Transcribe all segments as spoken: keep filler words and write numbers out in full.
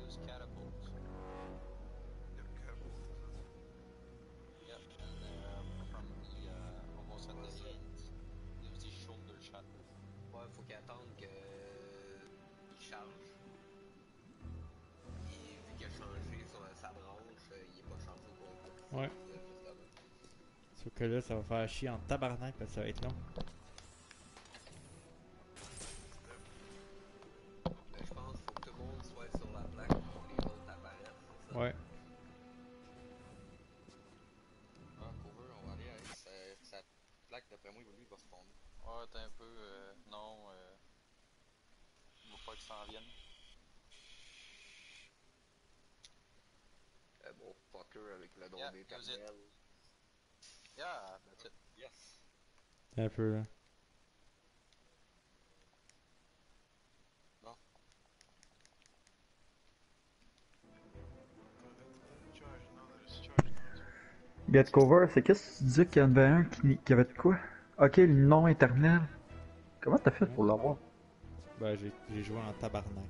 use catapults. Yep, catapult. Yep, and uh, from the uh, almost at the end, use the shoulder shot. Ouais, faut qu'il attende que il charge. Et vu qu'il a changé son, sa branche, euh, il est pas changé au complet. Ouais. C'est juste avant. Sauf que là, ça va faire chier en tabarnak parce que ça va être long. Ben, je pense qu'il faut que tout le monde soit sur la plaque pour que les autres apparaissent, c'est ça? Ouais. Ah, cover, on va aller avec sa, sa plaque, d'après moi, lui, il va spawner. Ouais, t'es un peu. Euh, non, euh, il faut pas qu'il s'en vienne. Euh, bon, fucker avec le don Yeah, d'éternel. Yeah, that's it. Yes! Un peu là. Bon. Charge, non, there's charge now. Get cover, c'est qu'est-ce que tu disais qu'il y en avait un qui, qui avait de quoi? Ok, le nom éternel. Comment t'as fait pour l'avoir? Ben, j'ai j'ai joué en tabarnak.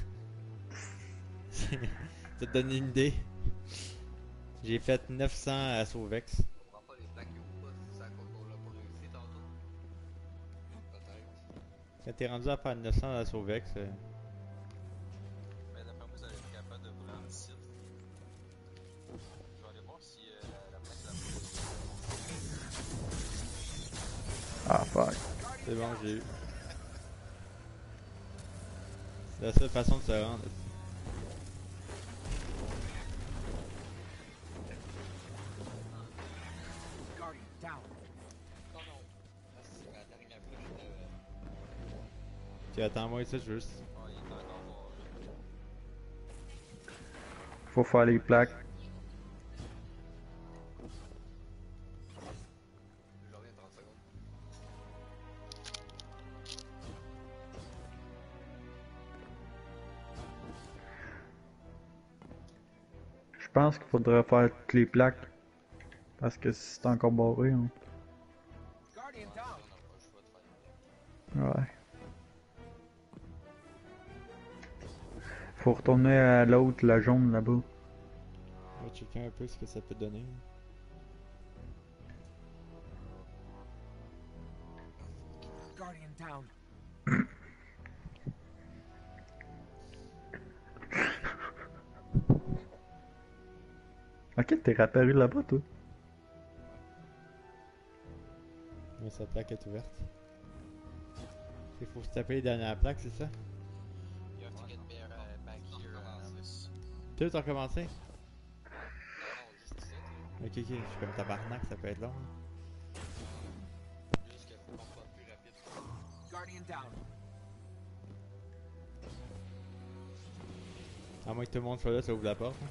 Ça te donne une idée. J'ai fait neuf cents à Sauvex. On prend pas les plaques ou pas si ça qu'on l'a pas réussi tantôt. Peut-être. Quand t'es rendu à faire neuf cents à Sauvex, euh, Mais d'après moi, vous allez être capable de vous rendre ici. Je vais aller voir si euh, la, la plaque la Ah, fuck. c'est bon, j'ai eu. C'est la seule façon de se rendre. Non, non. Ah, c'est ma dernière flèche de. Tu attends-moi ici, juste. Oh, il est encore mort. Faut faire les plaques. Je reviens trente secondes. Je pense qu'il faudrait faire toutes les plaques. Parce que si c'est encore barré, hein. On n'a pas le choix de faire. Ouais. Faut retourner à l'autre, la jaune là-bas. On va checker un peu ce que ça peut donner. Guardian down. Ok, t'es réapparu là-bas, toi. Mais sa plaque est ouverte. Il faut se taper les dernières plaques, c'est ça? You have to get back, uh, back here, uh, this. Tu as recommencé? Non, non, juste ici. Ok, ok, je suis comme tabarnak, ça peut être long. hein. Juste qu'il faut qu'on soit plus rapide. Guardian down. À moins que tout le monde soit là, ça ouvre la porte. hein.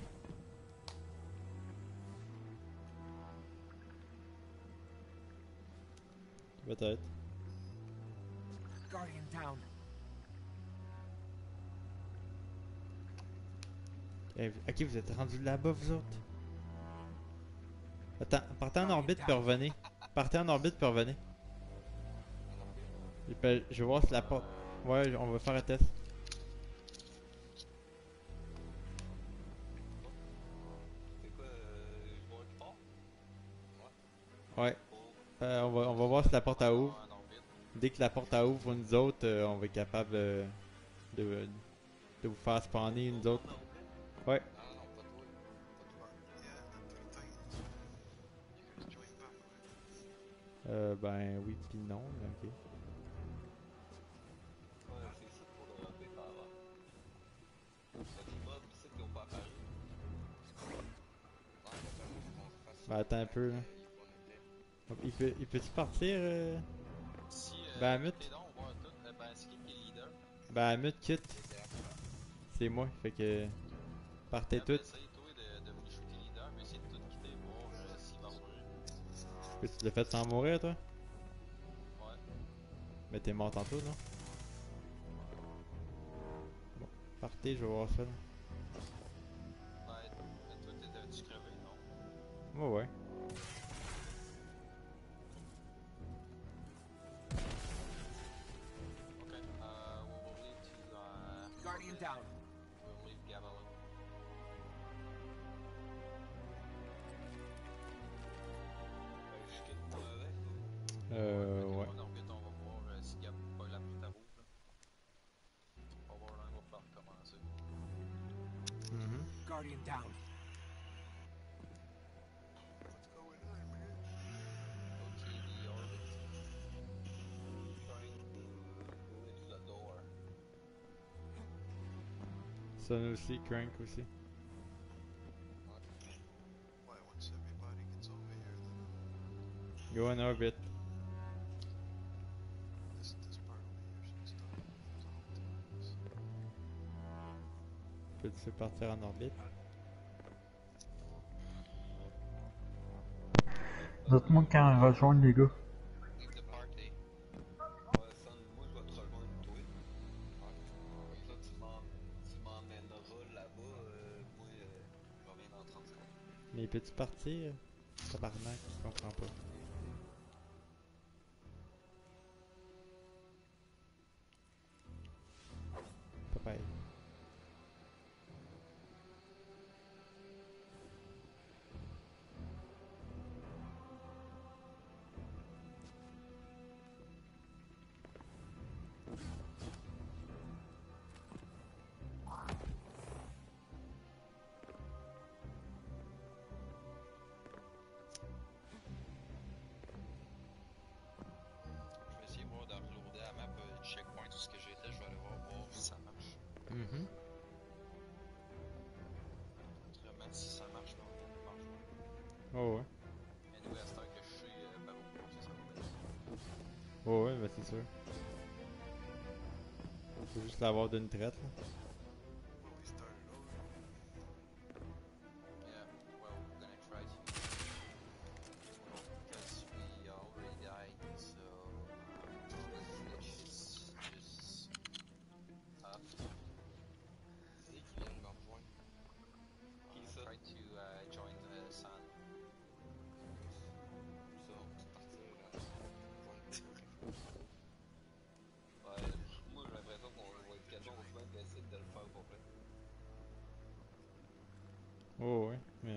Peut-être. Guardian down. Eh, ok, vous êtes rendus là-bas, vous autres? Attends, partez en orbite puis revenez. Partez en orbite puis revenez. Je vais- je vais voir si la porte. Ouais, on va faire un test. C'est quoi, euh, je vois qui part? Ouais. Euh, on, va, on va voir si la porte à ouvre. En orbite. Dès que la porte à ouvre pour nous autres, euh, on va être capable de, de, de vous faire spawner nous autres. Ouais. Non, non, non, pas toi. Pas toi. Yeah, the three titans. You guys join back, right? Euh, ben oui pis non, mais ok. Ouais, c'est ici pour le ramper par avant. Il y a des mobs ici qui ont pas apparu. Non, il va falloir qu'on se fasse. Ben attends un peu là. Euh, il faut nous aider. Il peut, il peut-tu partir euh... Si, euh, Bahamut? écoutez donc, on voit tout. Euh, ben, c'est qui qui est leader? Bahamut quitte. C'est la C'est moi, fait que. Partez Après, toutes. essaye, toi, de, de vous shooter leader, mais essayez de tout quitter, voir euh, s'il va mourir. Que tu l'as fait sans mourir toi? Ouais. Mais t'es mort tantôt, non? Bon, partez, je vais voir ça là. Ouais, toi, t'étais-tu crevé, non? Ouais, ouais. Okay, uh, we'll, we'll leave to, uh... Guardian down. We'll leave Gabalo. Guardian down. What's going on, man? Okay, the orbit. Trying to go into the door. Sun aussi, Crank aussi. Why, once everybody gets over here, then Go in orbit. this, this part over here should start. There's all things. Peux-tu partir en orbite? Dites-moi quand rejoindre les gars. Leave the party. Ouais, Sun, moi je vais te rejoindre toi. Ouais. Comme ça tu m'en- tu m'emmèneras là-bas. Euh, moi, euh, je reviens dans trente secondes. Mais peux-tu partir? Tabarnak, je comprends pas. Papaye. Je vais essayer voir de reloader la map euh, du checkpoint tout ce que j'étais, je vais aller voir, voir si ça marche. Mhm. Autrement, si ça marche pas, on marche pas. Oh ouais. Mais nous, à cette heure que je suis euh, par où, ça sera pas bien. Oh ouais, bah c'est sûr. Faut juste l'avoir d'une traite là. Well, we started over. Yeah, well, we're gonna try to. Because we already died, so. It's just. Tough. C'est qui vient de me rejoindre. Qui ça? Try to uh, join the sun. Ça, on peut partir à rejoindre. Ouais, moi j'ai l'impression qu'on va être quatre jours au final d'essayer de le faire pour vrai. Oh ouais, mais.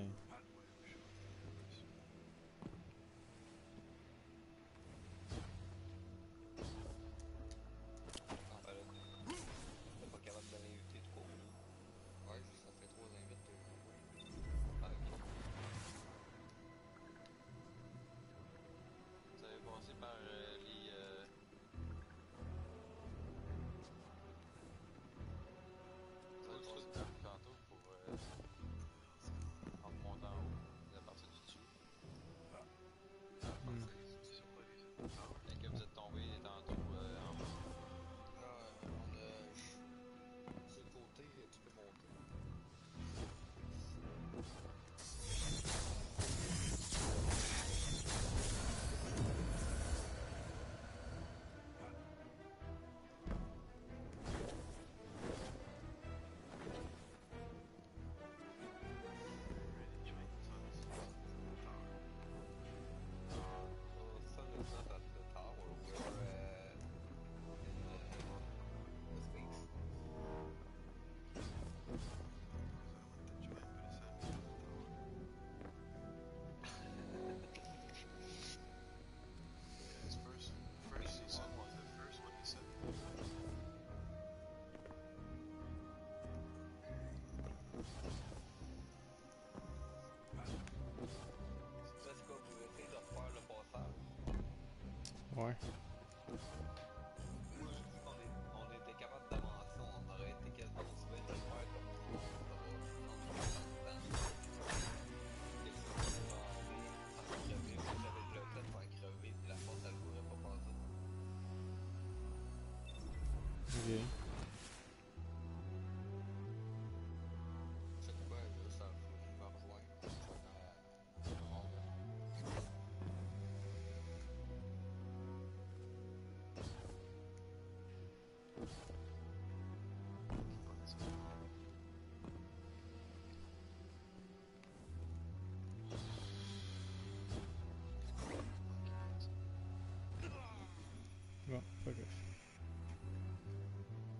Ah ben là, t'es pas capable de l'inviter trop. Ouais, ça fait trois invites. euh, Ah ok. Vous avez passé par euh, les. Euh... Vous avez passé par tantôt pour. Euh... En remontant en haut, de partir du dessus. Hmm. Dès que vous êtes tombé tantôt euh, en bas. Là, euh, on a. Sur le côté, tu peux monter. So, Sun is not at the tower, we're uh, in uh, the space. Guys, first, first he said was the first one he said. Let's go, vous essayez de refaire le passage. Ouais. Moi, je dis qu'on est, on était capable d'avancer, on aurait été quasiment sauvé de le faire comme ça. Ça va prendre plus de temps. Que ça, on va aller sans crever. Moi, j'avais déjà fait faire crever, puis la force, elle courait pas passer. Ok. C'est quoi, là, ça me rejoint. Je suis dans la ronde. Bon, fuck off.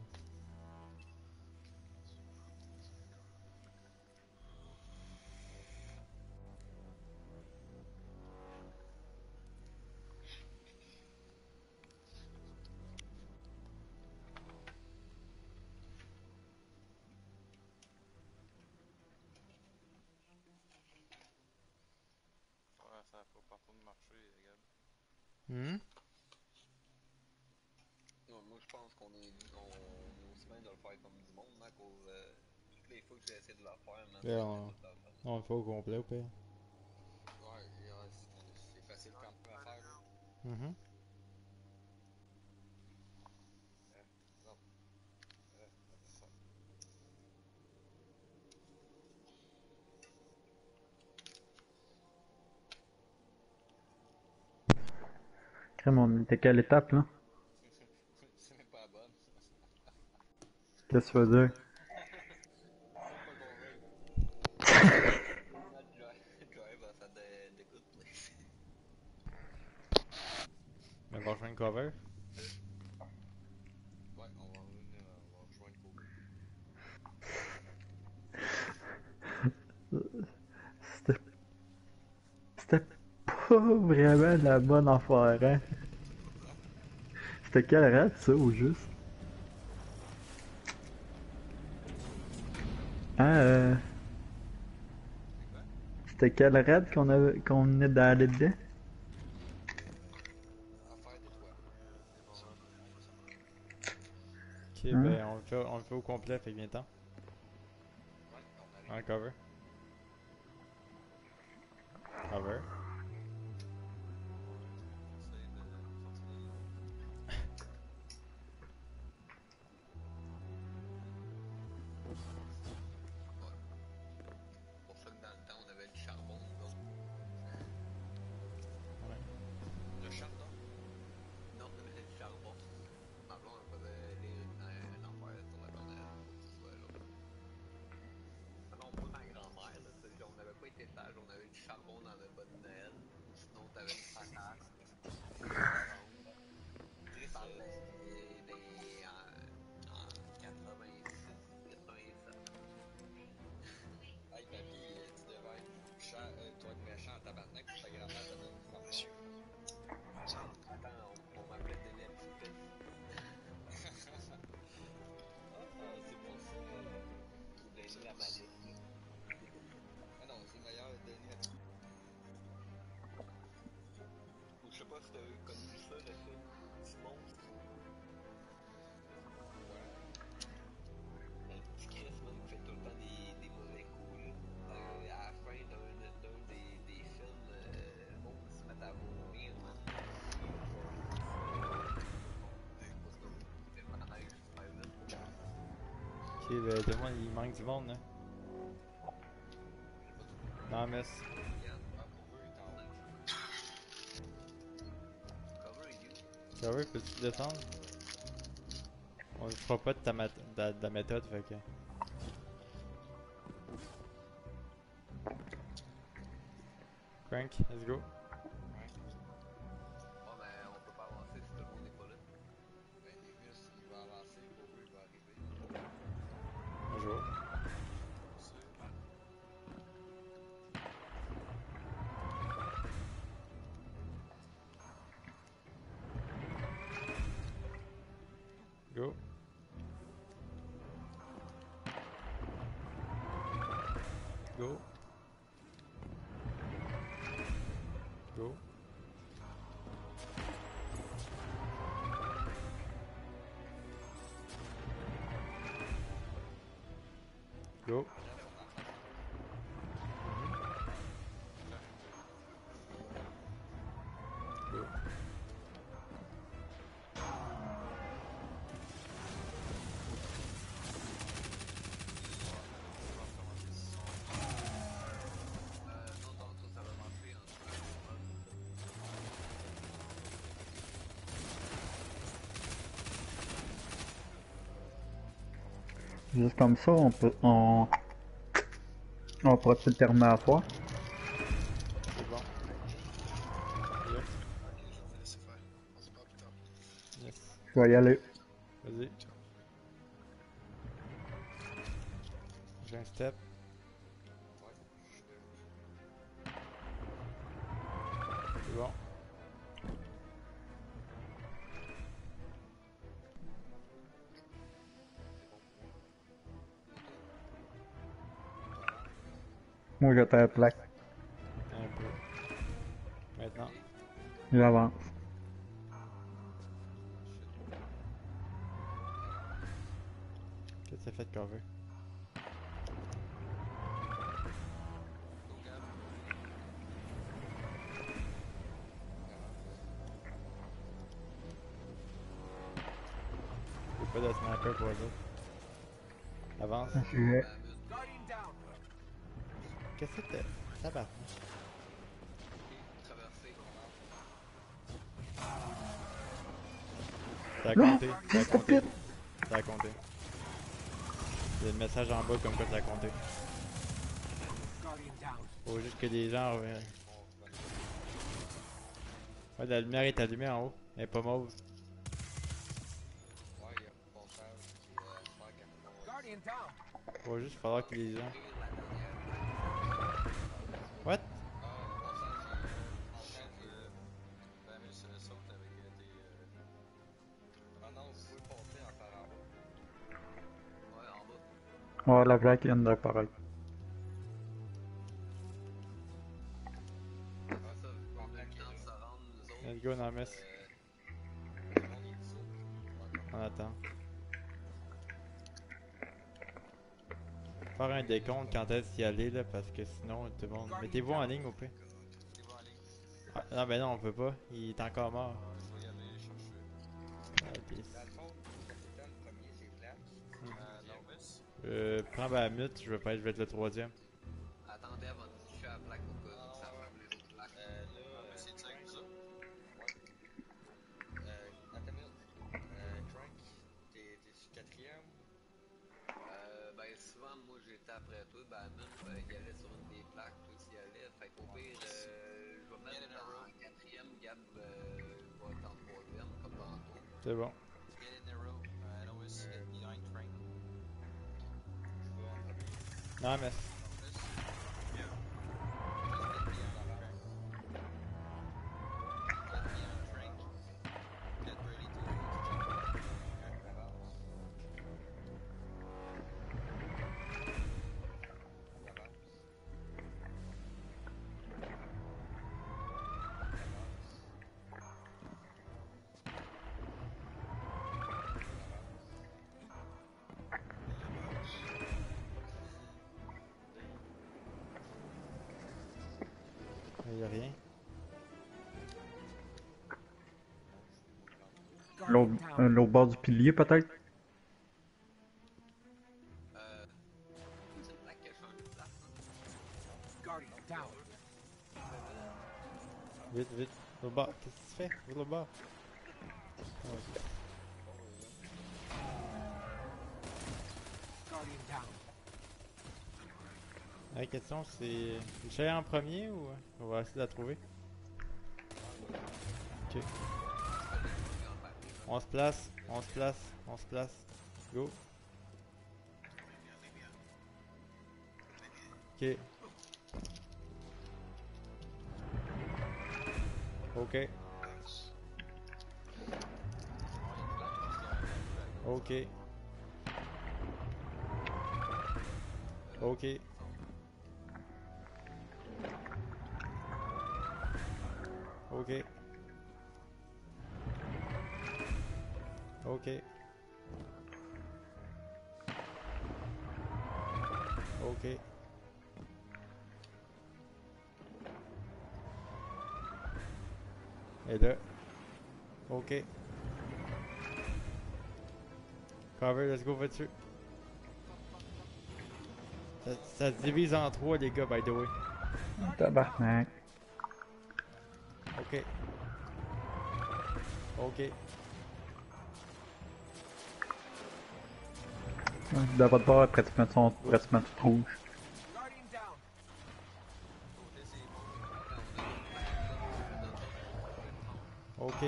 Hmm? Non, moi, je pense qu'on est, on, on est aussi bien de le faire comme du monde, à cause euh, toutes les fois que j'ai essayé de le faire, man, Et ça on, vient tout à faire. on le fait au complet, au pire. Ouais, et, euh, c'est c'est facile quand même à faire. Là. Mhm. Euh, non, euh, ça. Crème, on était quelle étape, là? C'est même pas la bonne. Qu'est-ce que tu veux dire? Même pas convaincu. Do not drive, drive off at the, the good place. Mais on va rejoindre cover. Ouais, on va revenir, on va rejoindre Kobe. C'était c'était pas vraiment la bonne affaire, hein? C'était quelle raid, ça, au juste? Ah, euh... C'est quoi? C'était quelle raid qu'on avait, qu'on venait d'aller dedans? Affaire des toits. Ok, Hein? ben on le fait, on le fait au complet, fait que viens-t'en. Ouais, on arrive. En cover. Cover. Essaye de sortir les lignes. C'est pour ça que dans le temps, on avait du charbon, nous autres. Ouais. Le charbon? Non, on avait du charbon. Ma blonde, elle faisait les, un, un enfer sur la cornette pour que ce soit là. Ah non, pas ma grand-mère, là. c'est- On n'avait pas été sage, on avait du charbon dans le bas de Noël. Sinon, t'avais une patate. Chris parlait des, en, en quatre-vingt-six, quatre-vingt-sept. Hey, papy, tu devais être méchant, euh, tu dois être méchant en tabarnak, puis ta grand-mère te donne une formation. Attends, on, on m'appelait Denis la petite pisse. Ah, ah, c'est pour ça. Ou Denis la malice. là. Ah non, c'est meilleur Denis la petite. Ou je sais pas si t'as connu ça, le film Petit monstre. Ouais. Un petit Chris, man, qui fait tout le temps des, des mauvais coups, là. Euh, à la fin d'un d'un des, des films, euh, le monde se met à vomir, man. Parce que il fait le manège super vite. Ok, ben tout le monde, il manque du monde, là. Non, miss. Yann, ah, Cover est en haut. Cover est où? Cover, peux-tu descendre? On ne fera pas de ta, mat- de, de la méthode, fait que. Crank, let's go. Ouais. Bon, ben, on peut pas avancer si tout le monde n'est pas là. Ben, Davis, il va avancer, Cover, il va arriver. Bonjour. Go. Go. Go. Go. Go. Euh, non, tantôt, ça va marcher en Juste comme ça, on peut, on, on pourra peut-être terminer à fois. C'est bon. Yep. Ok, je vais vous laisser faire. On se parle plus tard. Yes. Je vais y aller. Vas-y. J'ai un step. C'est bon. Moi, j'étais à la plaque. Un peu. Maintenant. J'avance. Qu'est-ce que ça fait de cover? Go Gab. J'ai pas de sniper pour eux autres. Avance. Je- Guardian down. Qu'est-ce que t'as? Tabarnak. Traverser. Ça a Non, compté, ça a s'il te compté. plaît. Ça a compté. Il y a le message en bas comme quoi ça a compté. Guardian down. Faut juste que les gens... Ouais, ouais la lumière est allumée en haut. Elle est pas mauve. Ouais, il y a un passage qui est euh, super canon. Guardian down. Faut juste falloir que les gens... La dernière. What? Ah, le passage, En train de. Ben, mais ça saute avec euh, tes. euh, il- ah non, vous pouvez passer en par en bas. Ouais, en bas. Ouais, la blague vient d'apparaître. Ah, ça, on a le temps de se rendre, nous autres. Let's go dans la messe. Euh, tout le monde est dessous. On attend. Faire un décompte quand est-ce d'y aller là parce que sinon tout le monde. Mettez-vous en ligne au pire. Mettez-vous en ligne. Ah, non ben non on peut pas. Il est encore mort. Euh, je vais y aller les chercher. Ah, ok. Dans le fond, le capitaine premier, c'est Flash. Euh, Normus. Euh, prends ma mute, je vais pas être, je vais être le troisième. Attendez avant de toucher à la plaque au cas où ça va les autres plaques. Euh, là, Normus, c'est avec vous autres. Euh, attends une minute. Euh, Crank, t'es t'es sur quatrième? Euh, ben souvent, moi j'étais après toi, ben Amund, ben, il allait sur une des plaques, toi aussi il allait. Fait qu'au pire, euh, je vais mettre en quatrième, Gab euh, va être en troisième, comme tantôt. C'est bon. Get in the row. Uh, Normus, get behind Frank. Je vais en premier. Non mais. Normus. Just get behind Frank. Get behind Frank. Get ready to, to jump. Il y a rien. L'autre Guardian euh, down. l'autre bord du pilier, peut-être? Euh, c'est une plaque qui a changé de place. Hein? Guardian down. Vite, vite. Au bas. Qu'est-ce que tu fais? Vite au bas. Ah, ok. Guardian down. La question c'est. Je suis allé en premier ou on va essayer de la trouver? Ok. On se place, on se place, on se place. Go. Ok. Ok. Ok. Ok. Ok. Ok. Ok. Et là. Ok. Cover, let's go, va dessus. Ça, ça se divise en trois, les gars, by the way. Tabarnak. Ok. Ok. De votre bord, après tu mets son après tu mets tout rouge. Guardian down. Ok.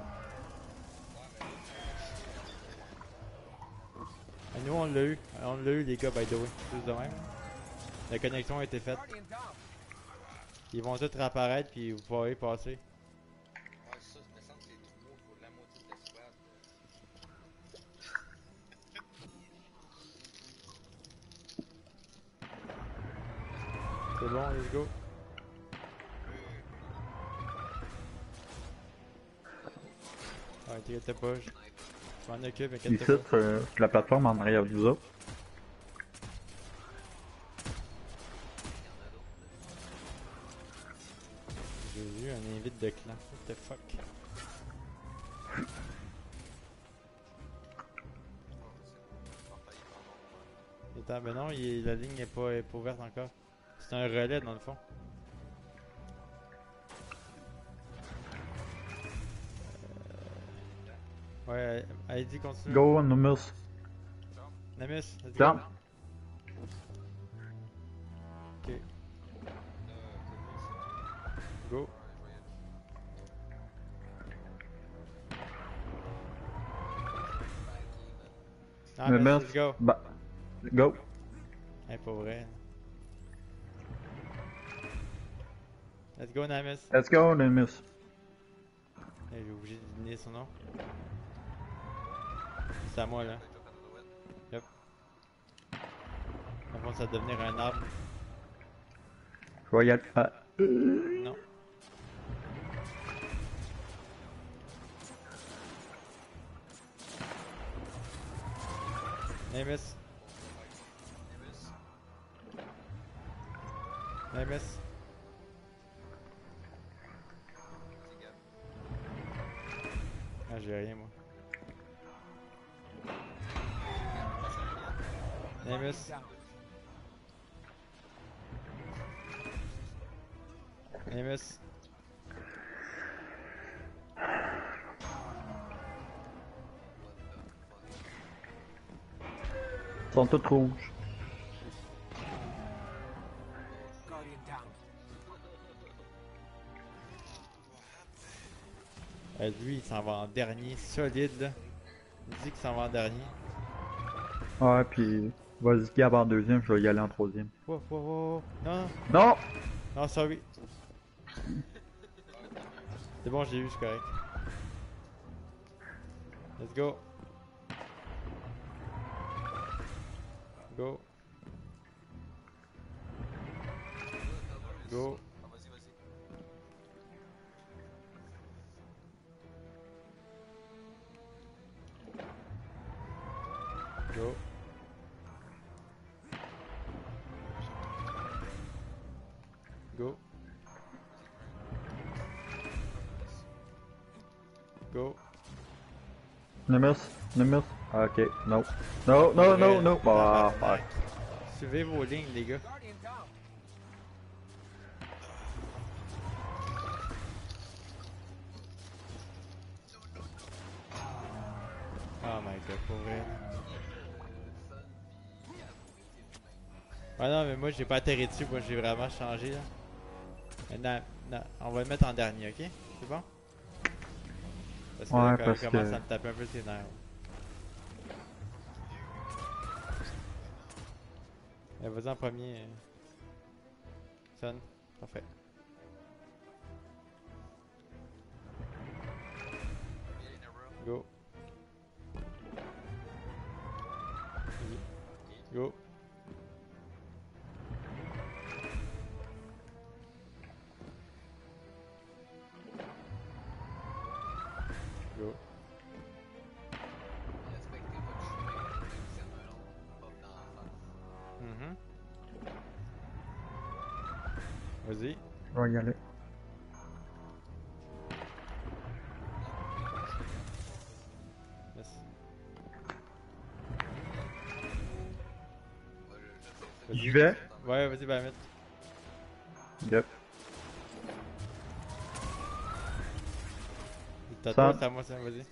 Et nous on l'a eu, on l'a eu les gars by the way, juste de même. La connexion a été faite. Guardian down. Ils vont tous réapparaître puis vous pourrez passer. Ouais, ça, me semble que c'est trop pour la moitié de la squad. C'est bon, let's go. Ouais, t'inquiète pas, je je m'en occupe, inquiète Ici, pas. euh, la plateforme en arrière de vous autres. J'ai eu un invite de clan. What the fuck? Attends, ben non, il est- la ligne n'est pas, est pas ouverte encore. C'est un relais dans le fond. Euh... Ouais, allez-y, continue. Go, Numus. Namus, let's go. Jump. Ok. Go. Ah, mais Numus. let's go. Bah. Go. Hey, pas vrai. Let's go, Namus. Let's go, Numus. Hey, j'ai obligé de donner son nom. C'est à moi là. Yep. Par contre, ça va devenir un arbre. Je vais y aller. Ah. Non. Namus. Namus. Ah, j'ai rien moi. Namus. Down. Namus. Ils sont tous rouges. Guardian down. Euh, lui, il s'en va en dernier, solide là. Il dit qu'il s'en va en dernier. Ouais, puis vas-y, qui avant en deuxième, je vais y aller en troisième. Wow, wow, wow. Non, non, Non! non, sorry. C'est bon, j'ai eu, c'est correct. Let's go. Go. Go. Ah, vas-y, vas-y. Go. Go. Go. Numus, Numus. Ah, ok, no. No, no, no, no. Ah, fuck. Suivez vos lignes, les gars. Guardian down. Oh my god, pour vrai. Ah non, mais moi j'ai pas atterri dessus, moi j'ai vraiment changé là. Maintenant, non, on va le mettre en dernier, ok? C'est bon? Parce que Ouais, là, quand parce il commence que- à me taper un peu ses nerfs. Eh, vas-y en premier. euh. Son. Parfait. Go. Vas-y. Go. Go. Respectez votre chemin, même si y en a un autre pop dans la face. Mhm. Vas-y. Je vais y aller. Yes. Moi, je, je sais ça. J'y vais. Ouais, vas-y, bah, mettre. Yep. T'as Ça- toi, c'est à moi, ça, vas-y.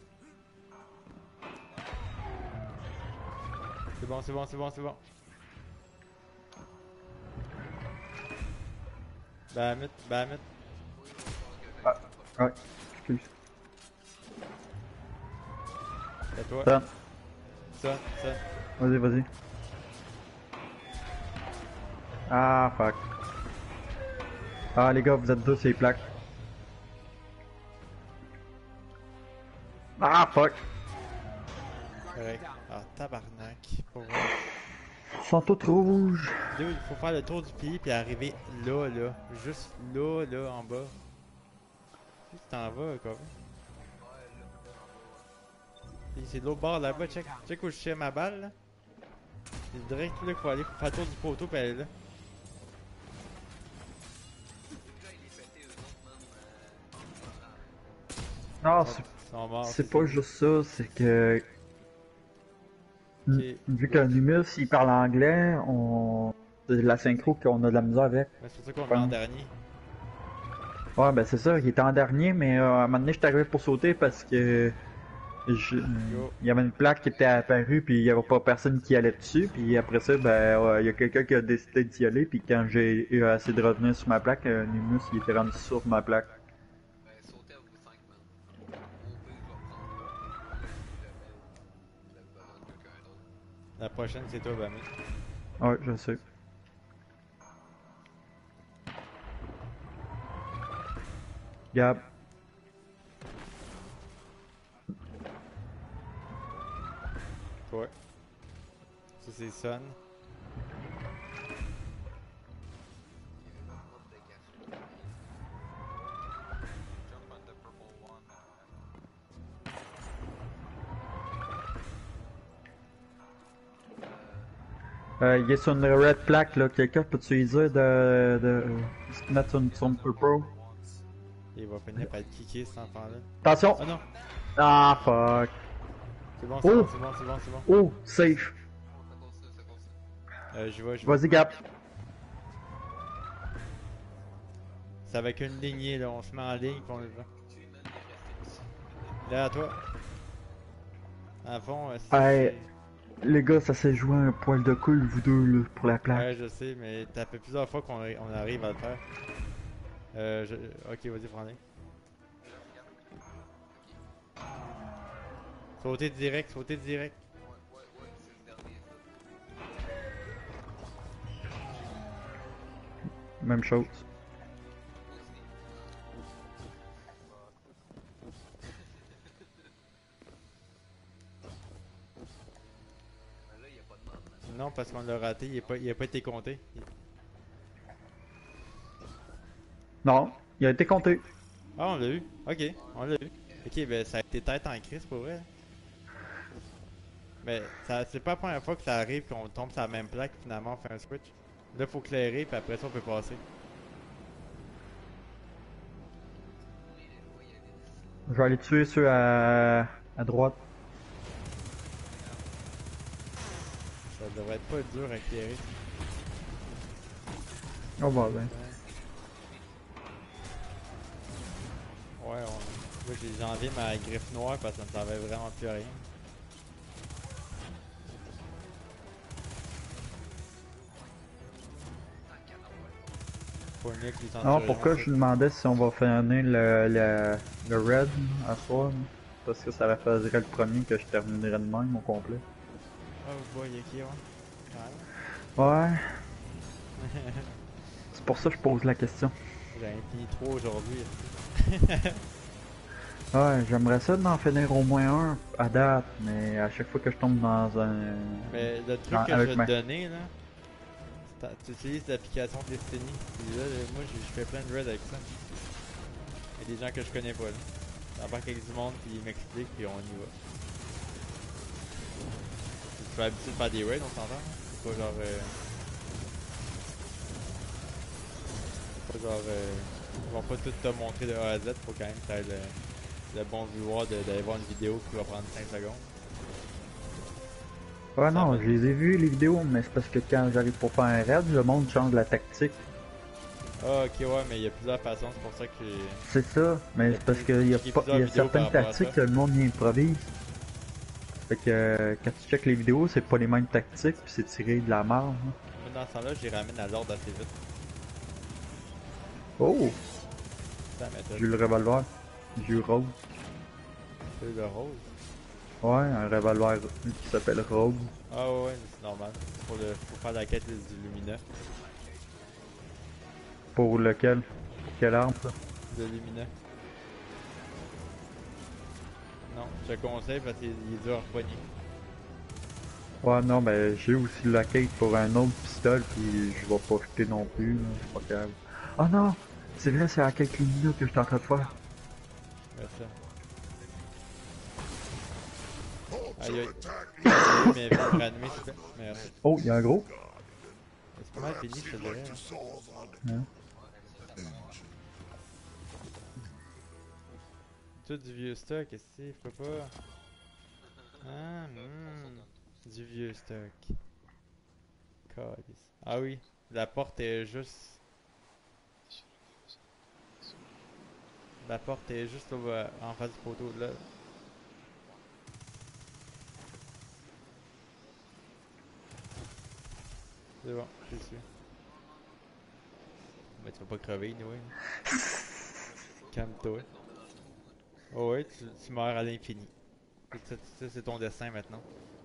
C'est bon, c'est bon, c'est bon, c'est bon. Bah, mettre, bah, mettre. Ouais, excuse. C'est à toi. Ça. Ça, ça. Vas-y, vas-y. Ah, fuck. Ah, les gars, vous êtes deux, c'est les plaques. Ah, fuck. Correct. Ah, tabarnak. Pour vrai. Ils sont tous rouges. Dude, il faut faire le tour du pays puis arriver là, là. Juste là, là, en bas. Tu t'en vas, quoi. Puis c'est de l'autre bord là-bas, check. Check où je tire ma balle, là. C'est direct là qu'il faut aller pour faire le tour du poteau puis aller là. Déjà, il est pété, eux autres. Non, Ils c'est sont morts. c'est pas juste ça, c'est que. Ok. Vu que Numus il parle anglais, on. C'est la synchro qu'on a de la misère avec. Mais c'est pour ça qu'on le met en dernier. Ouais, ben c'est ça, il était en dernier, mais euh, à un moment donné, j'étais arrivé pour sauter parce que. je- Yo. Il y avait une plaque qui était apparue, puis il y avait pas personne qui allait dessus, puis après ça, ben, ouais, il y a quelqu'un qui a décidé d'y aller, puis quand j'ai eu assez de revenir sur ma plaque, euh, Numus il était rendu sur ma plaque. Ben, sautez à vous cinq, man. Au pire, je vais prendre l'autre. Si jamais vous avez besoin de quelqu'un d'autre. La prochaine, c'est toi, Bami. Ouais, je sais. Gab. Toi. Ça, c'est Son. What the gaff. Jump on the purple one. Euh, il est sur une red plaque, là. Quelqu'un peut-tu lui dire de, de, de se mettre sur une, sur une purple? Once. Il va finir par être kické, cet enfant-là. Attention! Oh non! Ah, fuck. C'est bon, c'est Oh! bon, c'est bon, c'est bon, c'est bon. Oh, safe. Oh, c'est pour ça, c'est pour ça. Euh, j'y vais, j'y vais. Vas-y, Gab. C'est avec une lignée, là. On se met en ligne, puis on le voit. Tu es man, il est resté ici. Là, à toi. À fond, euh, Hey. Les gars, ça s'est joué un poil de couille, vous deux, là, pour la plaque. Ouais, je sais, mais t'as fait plusieurs fois qu'on on arrive à le faire. Euh, je... Ok, vas-y, prends-le. Sauter direct, sauter direct. Ouais, ouais, ouais, c'est le dernier, ça. Même chose. Aussi. Mais là, il n'y a pas de mode, man. Non, parce qu'on l'a raté, il a pas, il a pas été compté. Il- Non, il a été compté. Ah, on l'a eu. Ok, on l'a eu. Ok, ben ça a été tête en crise pour vrai. Mais ça, c'est pas la première fois que ça arrive qu'on tombe sur la même plaque finalement on fait un switch. Là, faut clairer, puis après ça, on peut passer. Je vais aller tuer ceux à, à droite. Ça devrait être pas dur à clairer. Oh, bah, ben. Ouais, on... Moi, j'ai enlevé ma griffe noire parce que ça ne servait vraiment plus à rien. Pour une qui s'en Non, tire pourquoi un, je demandais si on va finir le, le, le red à soir? Parce que ça ferait le premier que je terminerais de même au complet. Oh boy, ok, ouais. Ouais. Ouais. C'est pour ça que je pose la question. J'ai fini trop aujourd'hui. Ouais, j'aimerais ça d'en finir au moins un à date, mais à chaque fois que je tombe dans un... Mais le truc Ah, que je avec vais ma- te donner, là, c'est- tu utilises l'application Destiny. Puis là, là, moi, je je fais plein de raids avec ça. Il y a des gens que je connais pas, là. J'embarque avec du monde, puis ils m'expliquent, puis on y va. Tu fais habitué de faire des raids, on s'entend? C'est pas genre... Euh... C'est pas genre... Euh... Ils vont pas tout te montrer de A à Z, faut quand même que t'aies le, le bon vouloir de- d'aller voir une vidéo qui va prendre cinq secondes. Ouais, Ça non, va. je les ai vus les vidéos, mais c'est parce que quand j'arrive pour faire un raid, le monde change la tactique. Ah, ok, ouais, mais il y a plusieurs façons, c'est pour ça que... C'est ça, mais c'est parce qu'il y a, J'ai pas, plusieurs il y a vidéos certaines par rapport à tactiques ça. que le monde y improvise. Fait que euh, quand tu checkes les vidéos, c'est pas les mêmes tactiques, puis c'est tiré de la marge. hein. Mais dans ce temps-là, j'y ramène à l'ordre assez vite. Oh! Ça m'étonne. J'ai eu le revolver. J'ai eu Rose. C'est le rose. Ouais, un revolver qui s'appelle Rose. Ah ouais, ouais, mais c'est normal. Pour, le, pour faire la quête du Lumina. Pour lequel? Pour quelle arme ça? De Lumina. Non, je te conseille parce qu'il est dur à repogner. Ouais, non, ben j'ai aussi la quête pour un autre pistolet, puis je vais pas jeter non plus, là, c'est pas grave. Oh non! C'est vrai, c'est la quête Lumina que j'étais en train de faire. Ouais, ça. Aïe aïe. Désolé, mais viens me ranimer s'il te plaît. Merci. Oh, y'a un gros? C'est pas mal fini, je te dirais. hein. Hein? tout du vieux stock, qu'est-ce que c'est? Je peux pas. Ah, hmm. Du vieux stock. Calice. Ah oui, la porte est juste. La porte est juste là, euh, en face du poteau là. C'est bon, je suis dessus. Mais tu vas pas crever, anyway. Calme-toi. Oh ouais, tu, tu meurs à l'infini. Ça, ça, c'est ton destin maintenant.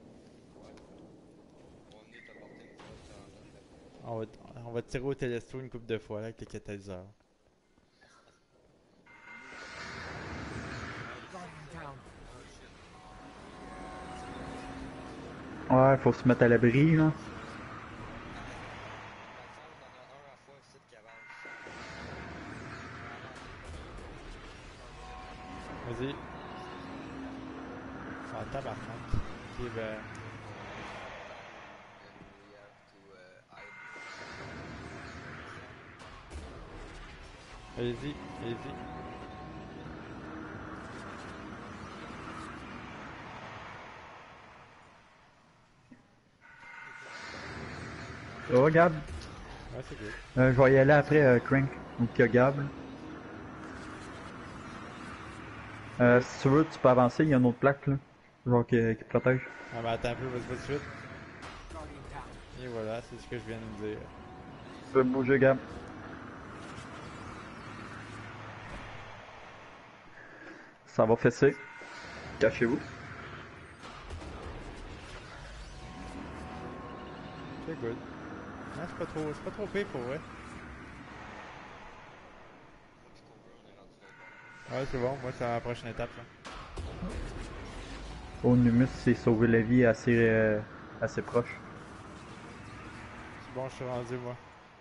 On va, on va tirer au télésto une couple de fois là, avec les catalyseurs. Guardian down. Ouais, faut se mettre à l'abri, là. Vas-y. Ah, tabarnak. Ok, ben. Allez-y, allez-y. Oh, Gab. Ouais, c'est good. Euh, je vais y aller après euh, Crank, ou qu'il y a Gab. là. Euh, si tu veux, tu peux avancer, il y a une autre plaque, là. Genre qui, qui protège. Ah, mais attends un peu, vas-y pas tout de suite. Guardian down. Et voilà, c'est ce que je viens de dire. Tu peux bouger, Gab. Ça va fesser. Cachez-vous. C'est good. Non, c'est pas trop, c'est pas trop pire pour vrai. Ouais, c'est bon, moi c'est la prochaine étape là. Oh, Numus s'est sauvé la vie assez, euh, assez proche. C'est bon, je suis rendu moi.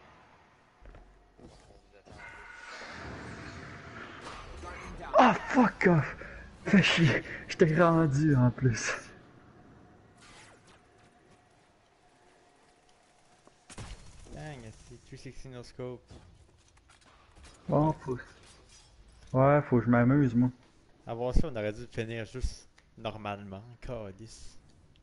Guardian down. Ah, fuck off! Fais chier. Je t'ai rendu en plus. Dang, c'est trois cent soixante no scope. Bon, faut... Ouais, faut que je m'amuse, moi. Avant ça, on aurait dû finir juste normalement. Calice.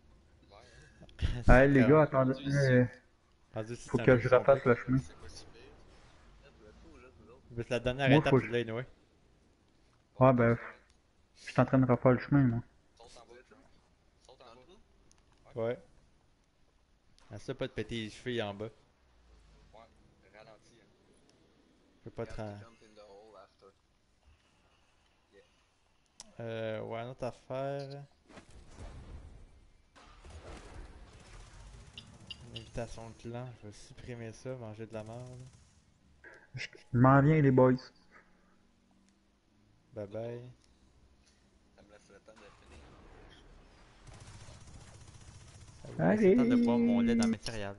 Hey, les gars, attendez. euh, Rendu si faut c'est un que jeu je qui sont refasse big. le chemin. C'est pas si pire. Mais c'est la dernière Moi, étape, faut tu que- l'as anyway. Ouais, ben, je suis en train de refaire le chemin, moi. Saute en bas. Saute en bas. Ouais. Ah, ça, pas de péter les chevilles en bas. Ouais, ralenti. Hein. Je peux pas te Regarde, rendre. jump in the hole after. Euh, ouais, une autre affaire. Une invitation de clan, je vais supprimer ça, manger de la merde. Je je m'en viens, les boys. Bye bye. Ça me laisse le temps de finir. Ça vous laisse le temps de Allez. boire mon lait dans mes céréales.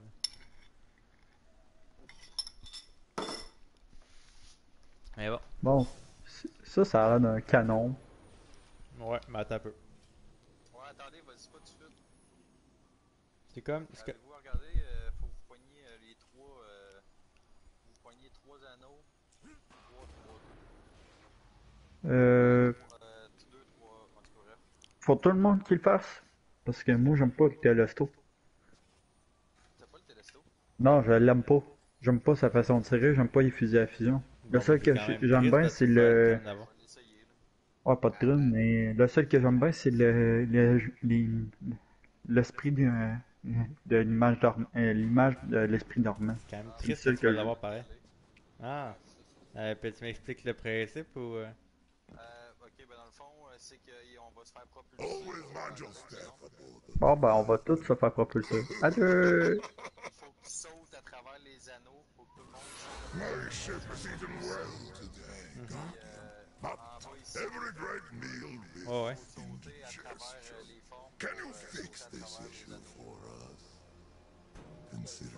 Mais bon. Bon, ça, ça a l'air d'un canon. Ouais, mais attends un peu. Ouais, attendez, vas-y pas tout de suite. C'est comme. c'est que- Avez-vous regardé, euh, faut que vous poigniez euh, les trois. Euh, vous poignez trois anneaux. Trois, trois, Euh, euh, deux, trois, en tout cas, bref. faut tout le monde qui le fasse. Parce que moi, j'aime pas le télésto. T'as pas le télésto? Non, je l'aime pas. J'aime pas sa façon de tirer, j'aime pas les fusils à fusion. Le Bon, seul c'est que quand j'ai- même j'aime triste bien, de c'est tout faire le... comme d'avant. On va l'essayer, là. Ouais, pas de drone, mais le seul que j'aime bien, c'est le, le, les- l'esprit de, de l'image dorm- euh, l'image de l'esprit dormant. C'est quand même C'est triste le que seul tu vas que l'avoir pareil. Ah, euh, puis tu m'expliques le principe ou. euh, Euh, ok, ben dans le fond, euh, c'est qu'on va se faire propulser. Bon, ben, on va tous se faire propulser. Adieu! Il faut qu'il saute à travers les anneaux pour que tout le monde saute. Puis, euh, en bas ici, Ouais, ouais. faut sauter à travers euh, les formes. Can you fix this issue for us? Oh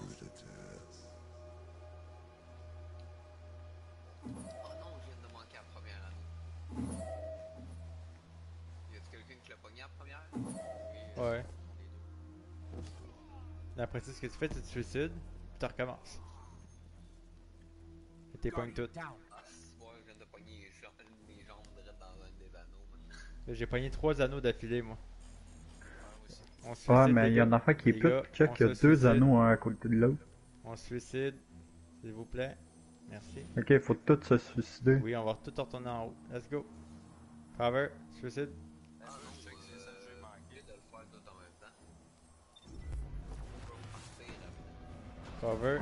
non, je viens de manquer la première année. Y a-t-il quelqu'un qui l'a pogné en première? Oui. euh, Ouais. Après ça, ce que tu fais, tu te suicides, puis tu recommences. Et t'es pognes Guardian toutes. down. Ah, c'est bon, je viens de pogner les jambes, mes jambes direct dans un des anneaux. J'ai pogné trois anneaux d'affilée, moi. Ouais, moi aussi. On se Ouais, suicide, mais les il y a gars. un enfant qui est Les pute. gars, Check, on il y a se deux suicide. anneaux un à côté de l'autre. On se suicide, s'il vous plaît. Merci. Ok, faut tous se suicider. Oui, on va tout retourner en haut. Let's go. Cover, suicide. Ah, non, check, c'est ça, j'ai Et manqué. de le faire tout en même temps. Faut partir rapidement. Cover.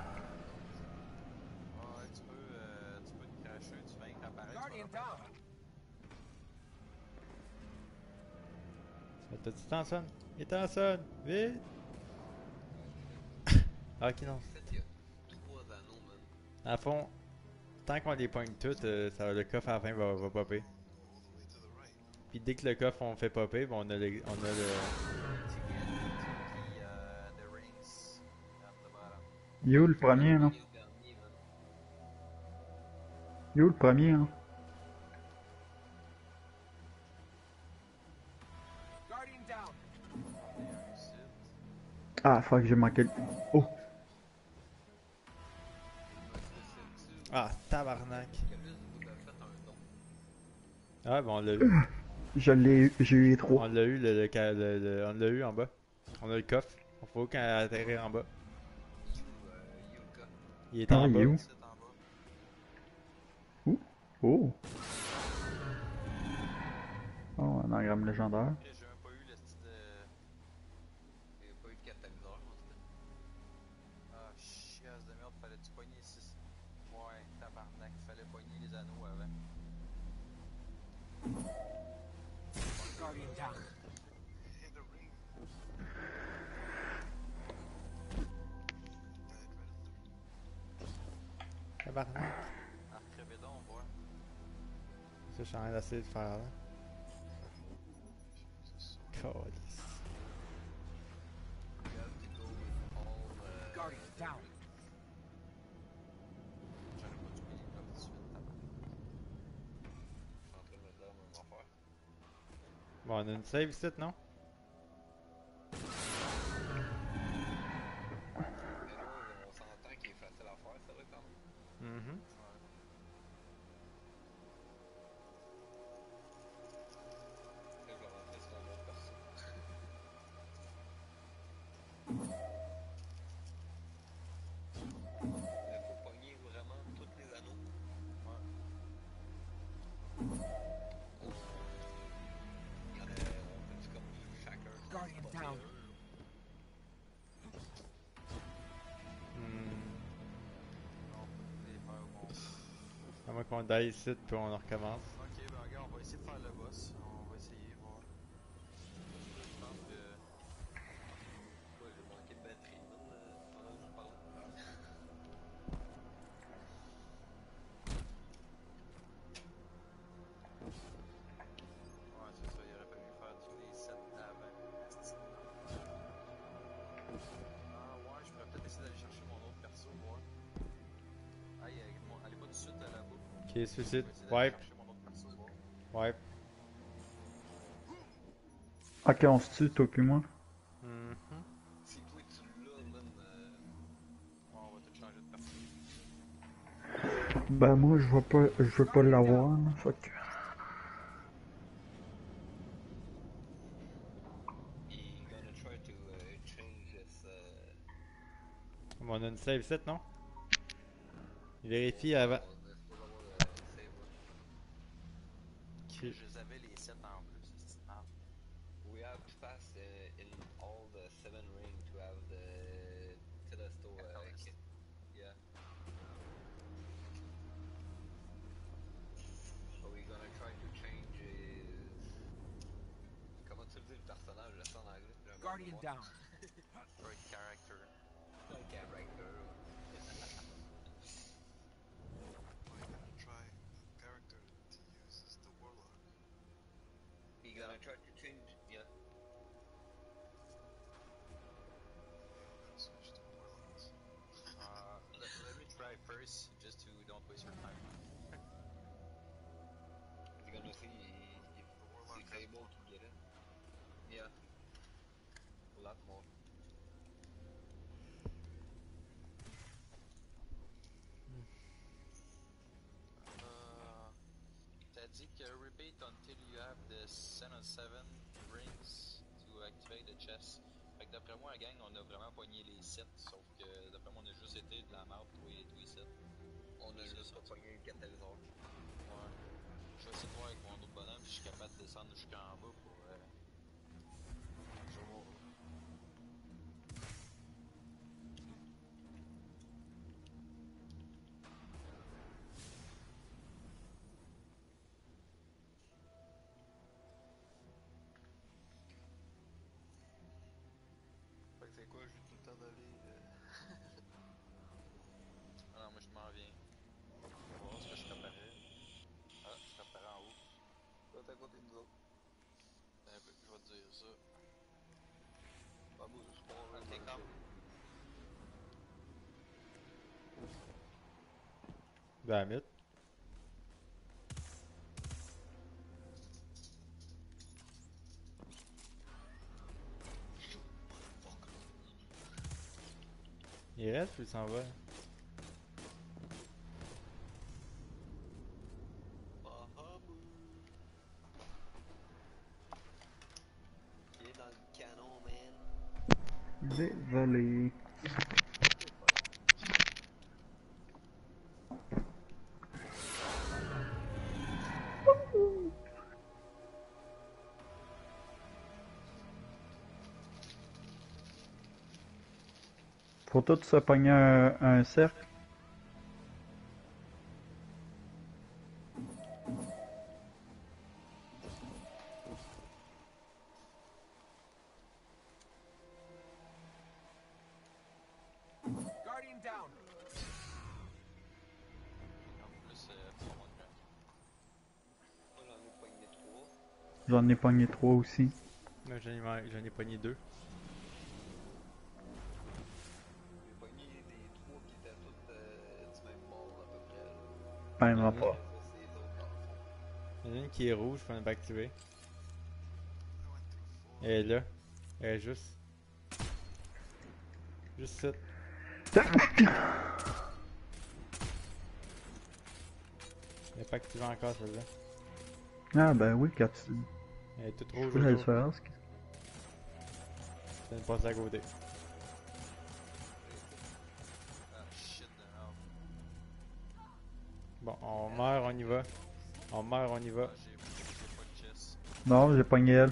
Ouais, tu peux, euh, tu peux te cracher, tu fais un apparaître. Guardian down. T'as du temps, son? Il est en son! Vite! Ah, ok, non. En fait, il y a trois anneaux, man. À fond, tant qu'on les pogne toutes, euh, ça, le coffre à la fin va, va popper. Puis dès que le coffre on fait popper, bon, on a le. On a le... To get to the, uh, the rings at the bottom. Il est où le premier, là? Il est le dernier, man. Il est où le premier, hein? Guardian down. Ici. Ah, fuck, j'ai manqué le... Oh! Ah, tabarnak! Camus, vous avez fait un don. Ah, bon, on l'a eu. Je l'ai eu, j'ai eu les On trois. l'a eu, le, le, ca- le- le- on l'a eu en bas. On a le coffre. On faut qu'elle atterrir en bas. You, euh, Yuka. Il est Ah, en il bas. est où? C'est en bas. Oh! Oh, un engramme légendaire. Ok, j'ai même pas eu le style de. Il n'y a pas eu de catalyseur, en tout cas. Ah, chiasse de merde, fallait-tu pogner ici? Ouais, tabarnak, fallait pogner les anneaux avant. Guardian down. In the ring. Tabarnak. Ah, crevez donc, on voit. Ça, je suis en train d'essayer de faire là. Calice. You have to go with all, euh, Guardian down. J'aurais pas dû payer comme tout de suite, tabarnak. Je suis en train de me dire la même affaire. Bon, on a une save ici, non? Mais là, on s'entend qu'il est facile à faire, ça va quand même. Mhm. Là, je vais rentrer sur un autre perso. Mais faut pogner vraiment tous les anneaux. Il y en a, on fait comme chacun. Guardian spotté down. un. Hmm. Non, faut les faire au bon. À moins qu'on die ici, puis on recommence. Ok, ben regarde, on va essayer de faire le boss. On va essayer, voir. Je pense que. Ouais, j'ai manqué de batterie, man, euh, pendant que je parlais. Ouais, c'est ça, il aurait fallu faire tous les sets avant. Ah ouais, je pourrais peut-être essayer d'aller chercher mon autre perso, voir. Ah, il y a- mon- allez pas tout de suite à la boue. Ok, Je vais suicide. essayer d'aller Wipe. chercher mon autre perso, voir. Wipe. Ok, on se tue, toi puis moi. Mhm. Si toi tu l'as, man, euh, Ouais, on va tout changer de perso. Ben, moi, je veux pas, je veux pas l'avoir, là. Fuck. he gonna try to uh, change his, uh, Bon, on a une save ici, non? Vérifie avant. on est supposé avoir le save, ouais. Ok. Je les avais les sets en plus, c'est marrant. We have to pass uh, in all the seven rings to have the Telesto uh, Catalyst. kit. Yeah. So we're gonna try to change his... Comment tu le dis le personnage, je sais en anglais. j'ai un blanc de Guardian mémoire. down. Great character. Un character. I'm gonna try the character to use is the warlock. He gonna try to change, yeah. I'm gonna switch to warlocks. Uh, let, let me try first, just to don't waste your time. He's gonna see if The warlock he's has able more. to get it. Yeah. A lot more. Uh, T'as dit que repeat until you have the seven on seven rings to activate the chest. Fait que d'après moi, la gang, on a vraiment pogné les sept, sauf que d'après moi, on a juste été de la map tous les, tous les sept. On a juste pas pogné le catalyseur. Ouais. Je vais essayer de voir avec mon autre bonhomme si je suis capable de descendre jusqu'en bas pour. Euh... Je vais voir. Fait que c'est quoi, j'ai tout le temps d'aller. Euh... Ah non, moi je m'en viens. On va voir ce que je préparais. Ah, je préparais en haut. Toi, t'es à côté de nous autres. Un peu, je vais te dire ça. Ah, moi, je suis pas en Ok, comme. Damn it. Il reste ou il s'en va? Ah, ah, bouh. Il est dans le canon, man. Désolé. Faut tous se pogner un, un cercle. Guardian down. En plus, euh, pour moi, de Moi, j'en ai pogné trois. J'en ai pogné trois aussi. Moi j'en ai, man- j'en ai pogné deux. J'ai pogné les trois qui étaient toutes euh, du même bord, à peu près. Là. Même Mhm. pas. C'est l'autre dans le fond. Il y en a une qui est rouge, faut ne pas activer. Elle est là. Elle est juste. Juste ça. Elle est pas activée encore celle-là. Ah ben oui, quand tu... Elle est toute Je rouge fais la autour. différence. Ça me passe à côté. Ah shit de merde. Bon, on meurt, on y va. On meurt, on y va. Ah, j'ai j'ai pas de chest. Non, j'ai pogné elle. Ok,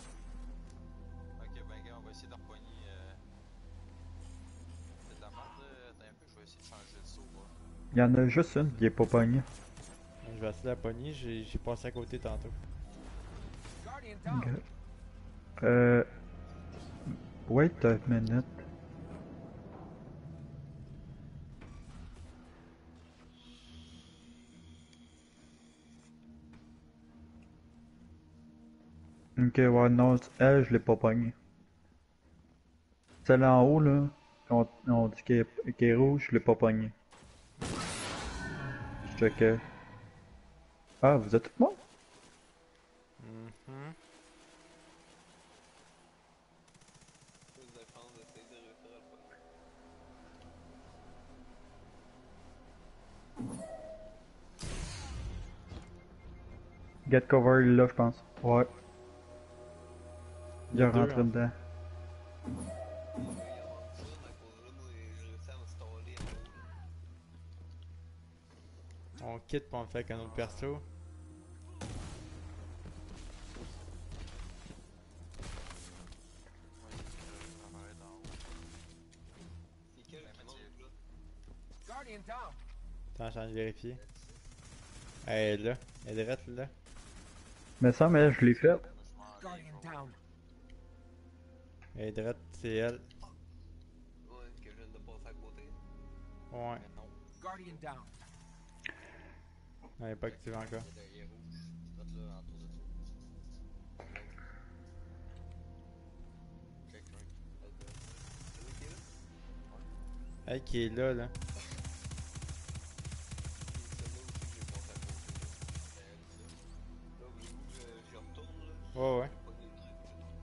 ben gars, on va essayer de repogner. Euh... C'est de la merde là. Attends un peu, je vais essayer de changer de saut. Moi. Il y en a juste une qui est pas pognée. Je vais essayer de la pogner, j'ai j'ai passé à côté tantôt. Guardian down. Ok. Euh... Wait a minute. Ok, ouais, non, elle, je l'ai pas pognée. Celle en haut, là, on, on dit qu'elle est, qu'elle est rouge, je l'ai pas pognée. Je checkais. Ah, vous êtes tous morts? Mhm. Plus de chance d'essayer de réussir à le pogner. Get cover, il est là, je pense. Ouais. Il est Les deux, rentré hein. dedans. Il y en manque ça, à cause de là, moi, j'ai réussi à me staller en haut. Là. On quitte pour on le fait avec un autre perso. Ouais, je vais m'arrêter en haut. C'est quel Ben, qui Mathieu. manque, là? Guardian down. Attends, je viens de vérifier. Elle est là. Elle est droite là. Mais ça, mais je l'ai fait. Moi, je m'en Guardian viens. down. Elle est droite, c'est elle. Ouais, que je viens de passer à côté. Ouais. Mais non, Guardian down. Elle est pas activée encore. il y a de- il est rouge. Droite là, en tour de toi. Check, right. C'est lui qui est là? Elle qui est là, là. C'est celle-là aussi que j'ai passé à côté. Là, là voulez-vous que je- j'y retourne, là? Ouais, ouais. J'ai pas des trucs.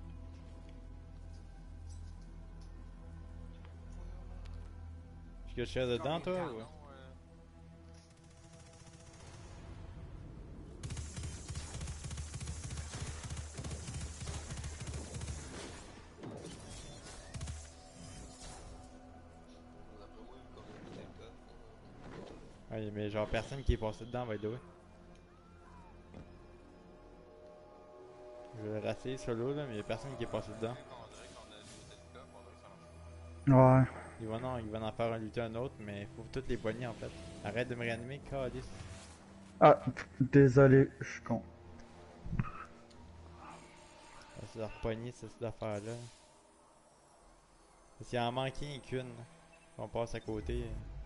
Tu que je suis dedans, toi, ou? Non, euh, Ouais, mais genre personne qui est passé dedans va être doué. Je vais rater solo là, mais y'a personne qui est passé dedans. On dirait qu'on a looté le coffre, on dirait que ça marche. Ouais. Il va non, il va en faire un lutter un autre, mais faut toutes les poignées en fait. Arrête de me réanimer, calice. Ah, désolé, je suis con. On va se leur poigner cette affaire-là. Parce qu'il en manquait qu'une. On passe à côté.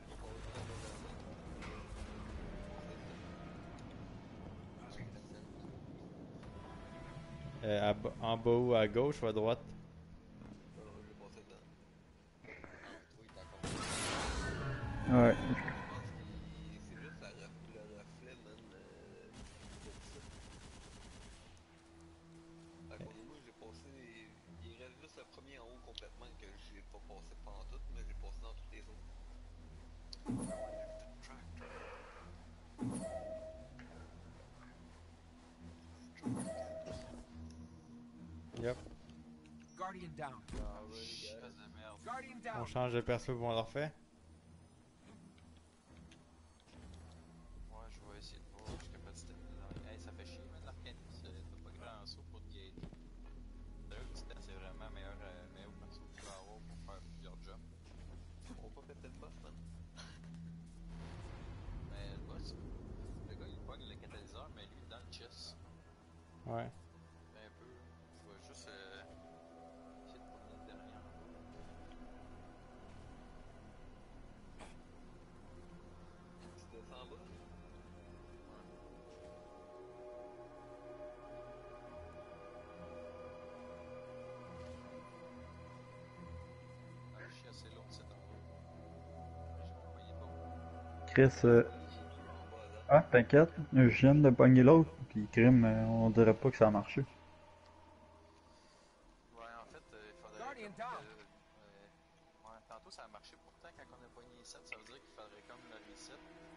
Euh, à ba- en bas ou à gauche ou à droite? Non, non, j'ai passé dedans. Oui, t'as compris. Ouais. Je pense qu'il. C'est juste la ref... le reflet, man. Euh... de ça. Fait que moi, j'ai passé. Il reste juste le premier en haut complètement que j'ai pas passé pantoute, mais j'ai passé dans toutes les autres. Yep. Guardian down. Chasse de merde. Guardian On down. change de perso pour on leur fait. Ouais, je vais essayer de voir. Je suis capable de staminer dans les- Hey, ça fait chier, man, l'Arcanus. euh, T'as pas grand saut pour te guider. D'ailleurs, le titan, c'est vraiment meilleur, euh, meilleur perso que tu peux avoir pour faire plusieurs jobs. On va pas péter le boss, man. Mais le boss, le gars, il pogne le catalyseur, mais lui, dans le chest. Ouais. Un peu. Je vais juste euh, essayer de pogner le dernier en haut. Tu descends en bas? Ah, je suis assez long, c'est en haut. Je ne voyais pas. Chris, euh... En bas, là. ah, t'inquiète, je viens de pogner l'autre, puis crime, euh, on dirait pas que ça a marché. Ouais, en fait, euh, il faudrait. Guardian comme down. que- euh, ouais, tantôt ça a marché pourtant quand on a pogné les sept, ça veut dire qu'il faudrait comme le reset.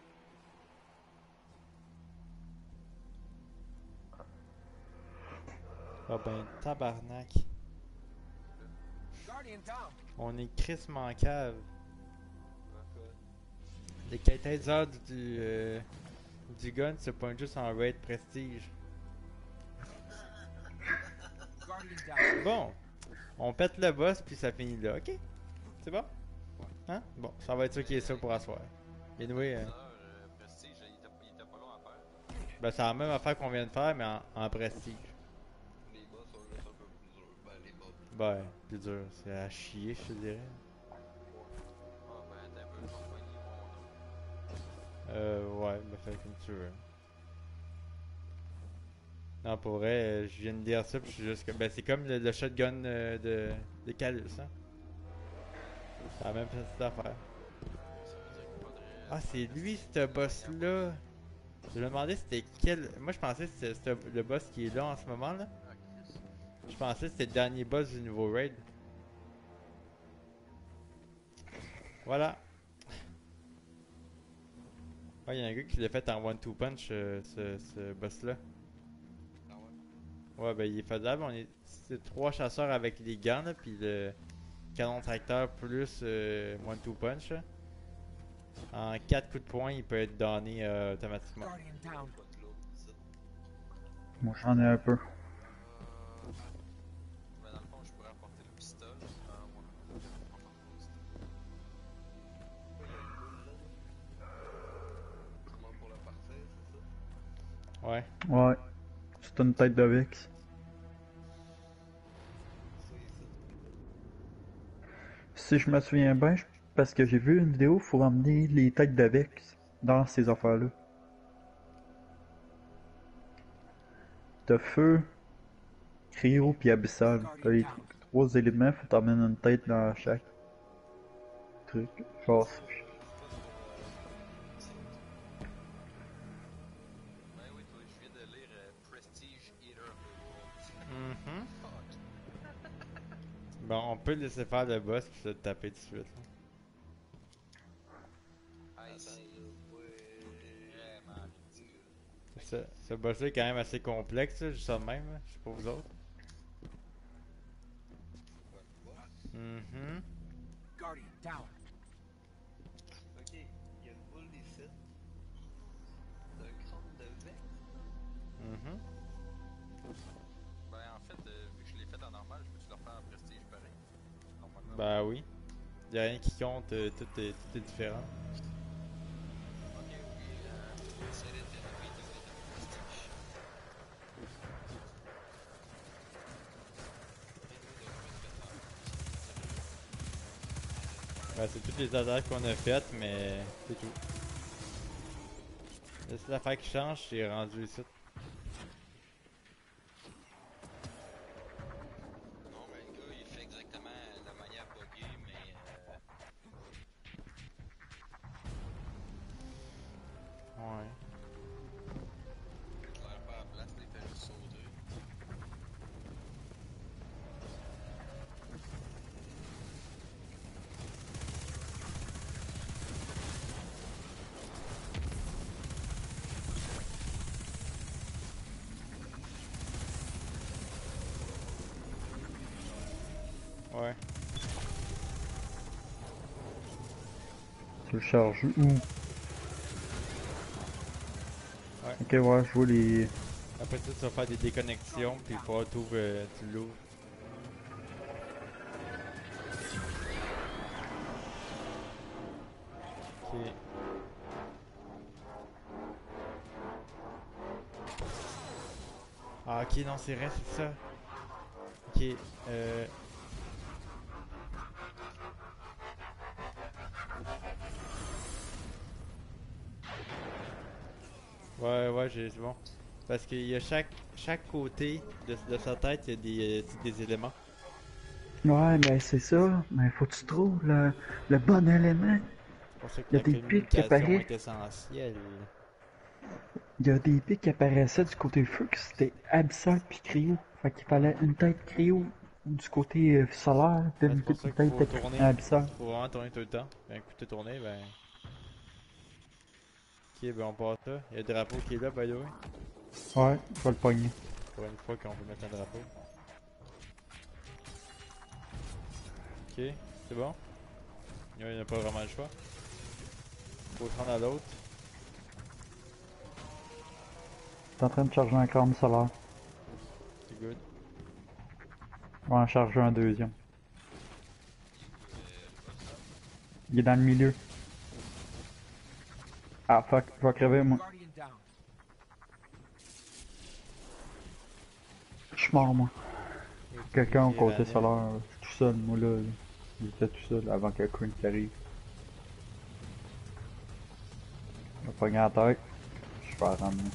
Ah ben, tabarnak. Guardian down. On est crissement cave. Quoi? Les catalyseurs du, du, euh, du gun se pointent juste en raid prestige. Guardian down. Bon, on pète le boss puis ça finit là, ok? C'est bon? Hein? Bon, ça va être ça qui est ça pour asseoir. Anyway, euh, Heures, euh, Prestige, il était, il était pas long à faire. ben c'est la même affaire qu'on vient de faire, mais en, en prestige. Les boss sont juste un peu plus durs. Ben, les boss. Ben, plus dur, c'est à chier, je te dirais. Ah, ben, t'as un peu, je vais pogner mon. Euh, ouais, ben fais comme tu veux. Non, pour vrai, euh, je viens de dire ça, puis je suis juste comme. Ben, c'est comme le, le shotgun euh, de, de Calus, hein. C'est la même petite affaire. Ça veut dire qu'il faudrait. Ah, c'est lui, ce boss-là. Je me demandais c'était quel. Moi, je pensais que c'était c'était le boss qui est là en ce moment, là. Ah, Chris. Je pensais que c'était le dernier boss du nouveau raid. Voilà. Ouais, il y a un gars qui l'a fait en one-two punch, euh, ce, ce boss-là. Ah ouais? Ouais, ben il est faisable. On est c'est trois chasseurs avec les gants, là, puis le canon tracteur plus euh, one-two punch. Là. En quatre coups de poing, il peut être donné euh, automatiquement. Guardian down. Pas de l'autre, ça. Moi, j'en ai un peu. Euh... Ben, dans le fond, je pourrais apporter le pistolet. Ah, ouais. On va apporter le pistolet. Pourquoi il y a une boule là? Comment pour la partir, c'est ça? Ouais. Ouais. C'est une tête de Vex. Ça, ici. Si je me souviens bien, je- parce que j'ai vu une vidéo, faut emmener les têtes de Vex dans ces affaires-là. T'as feu, cryo puis abyssal. T'as les tr- trois éléments, faut t'emmener une tête dans chaque truc. Genre, Ça, c'est pas sur, euh, site. Ben oui, toi, je viens de lire euh, Prestige Eater of the World. Mhm. Fuck. Bon, on peut laisser faire le boss puis se le taper tout de suite. là. Ice. Attends, là, ouais. Vraiment ridicule. Ce, ce boss-là est quand même assez complexe, là, juste ça de même. Là. Je sais pas vous autres. Quoi, le boss? Mhm. Guardian down. Ok, il y a une boule ici. de Vex? Mhm. Ben, en fait, euh, vu que je l'ai fait en normal, je peux-tu le refaire en prestige pareil? Normalement. Bah oui. Y'a rien qui compte, euh, tout, est, tout est différent. Ok, oui, euh, Silent Enemy deux est en prestige. Rien de moins de fait faire. Bah c'est toutes les attaques qu'on a faites, mais c'est tout. La seule affaire qui change, c'est rendu ici. Non, mais le gars, il fait exactement la manière buggée, mais euh, Ouais. claire pas à la place, il fait juste sauter. Ouais. Tu le charges où? Ouais. Ok, ouais, je vois les. Après ça, tu vas faire des déconnexions, puis il faudra tout, euh, tu l'ouvres. Ok. Ah ok, non, c'est vrai, c'est ça. Ok, euh... Ouais, ouais, j'ai c'est bon. Parce qu'il y a chaque, chaque côté de, de sa tête, il y a des, euh, des éléments. Ouais, mais c'est ça. Mais faut que tu trouves le, le bon élément. C'est pour ça que Il y a la des pics qui communication apparaissent. est essentielle. Il y a des pics qui apparaissaient du côté feu que c'était abyssal puis cryo. Fait qu'il fallait une tête cryo du côté euh, solaire, puis Ouais, une, c'est pour pi- ça une qu'il faut tête tourner. abyssal. Faut vraiment tourner tout le temps. Ben, écoutez tourner, ben... Ok, ben on passe là. Il y a le drapeau qui est là, by the way. Ouais, je vais le pogner. Pour une fois qu'on peut mettre un drapeau. Ok, c'est bon. Il n'y a pas vraiment le choix. Faut se rendre à l'autre. T'es en train de charger un crâne solaire. C'est good. On va en charger un deuxième. Il est où, euh, le boss? Il est dans le milieu. Ah fuck, je vais crever moi. Guardian down. Je suis mort moi. Et tu Quelqu'un au veux côté tirer la solaire, euh, je suis tout seul, moi là. J'étais tout seul avant que Queen arrive. Je vais pogner la tête. Je vais la ramener.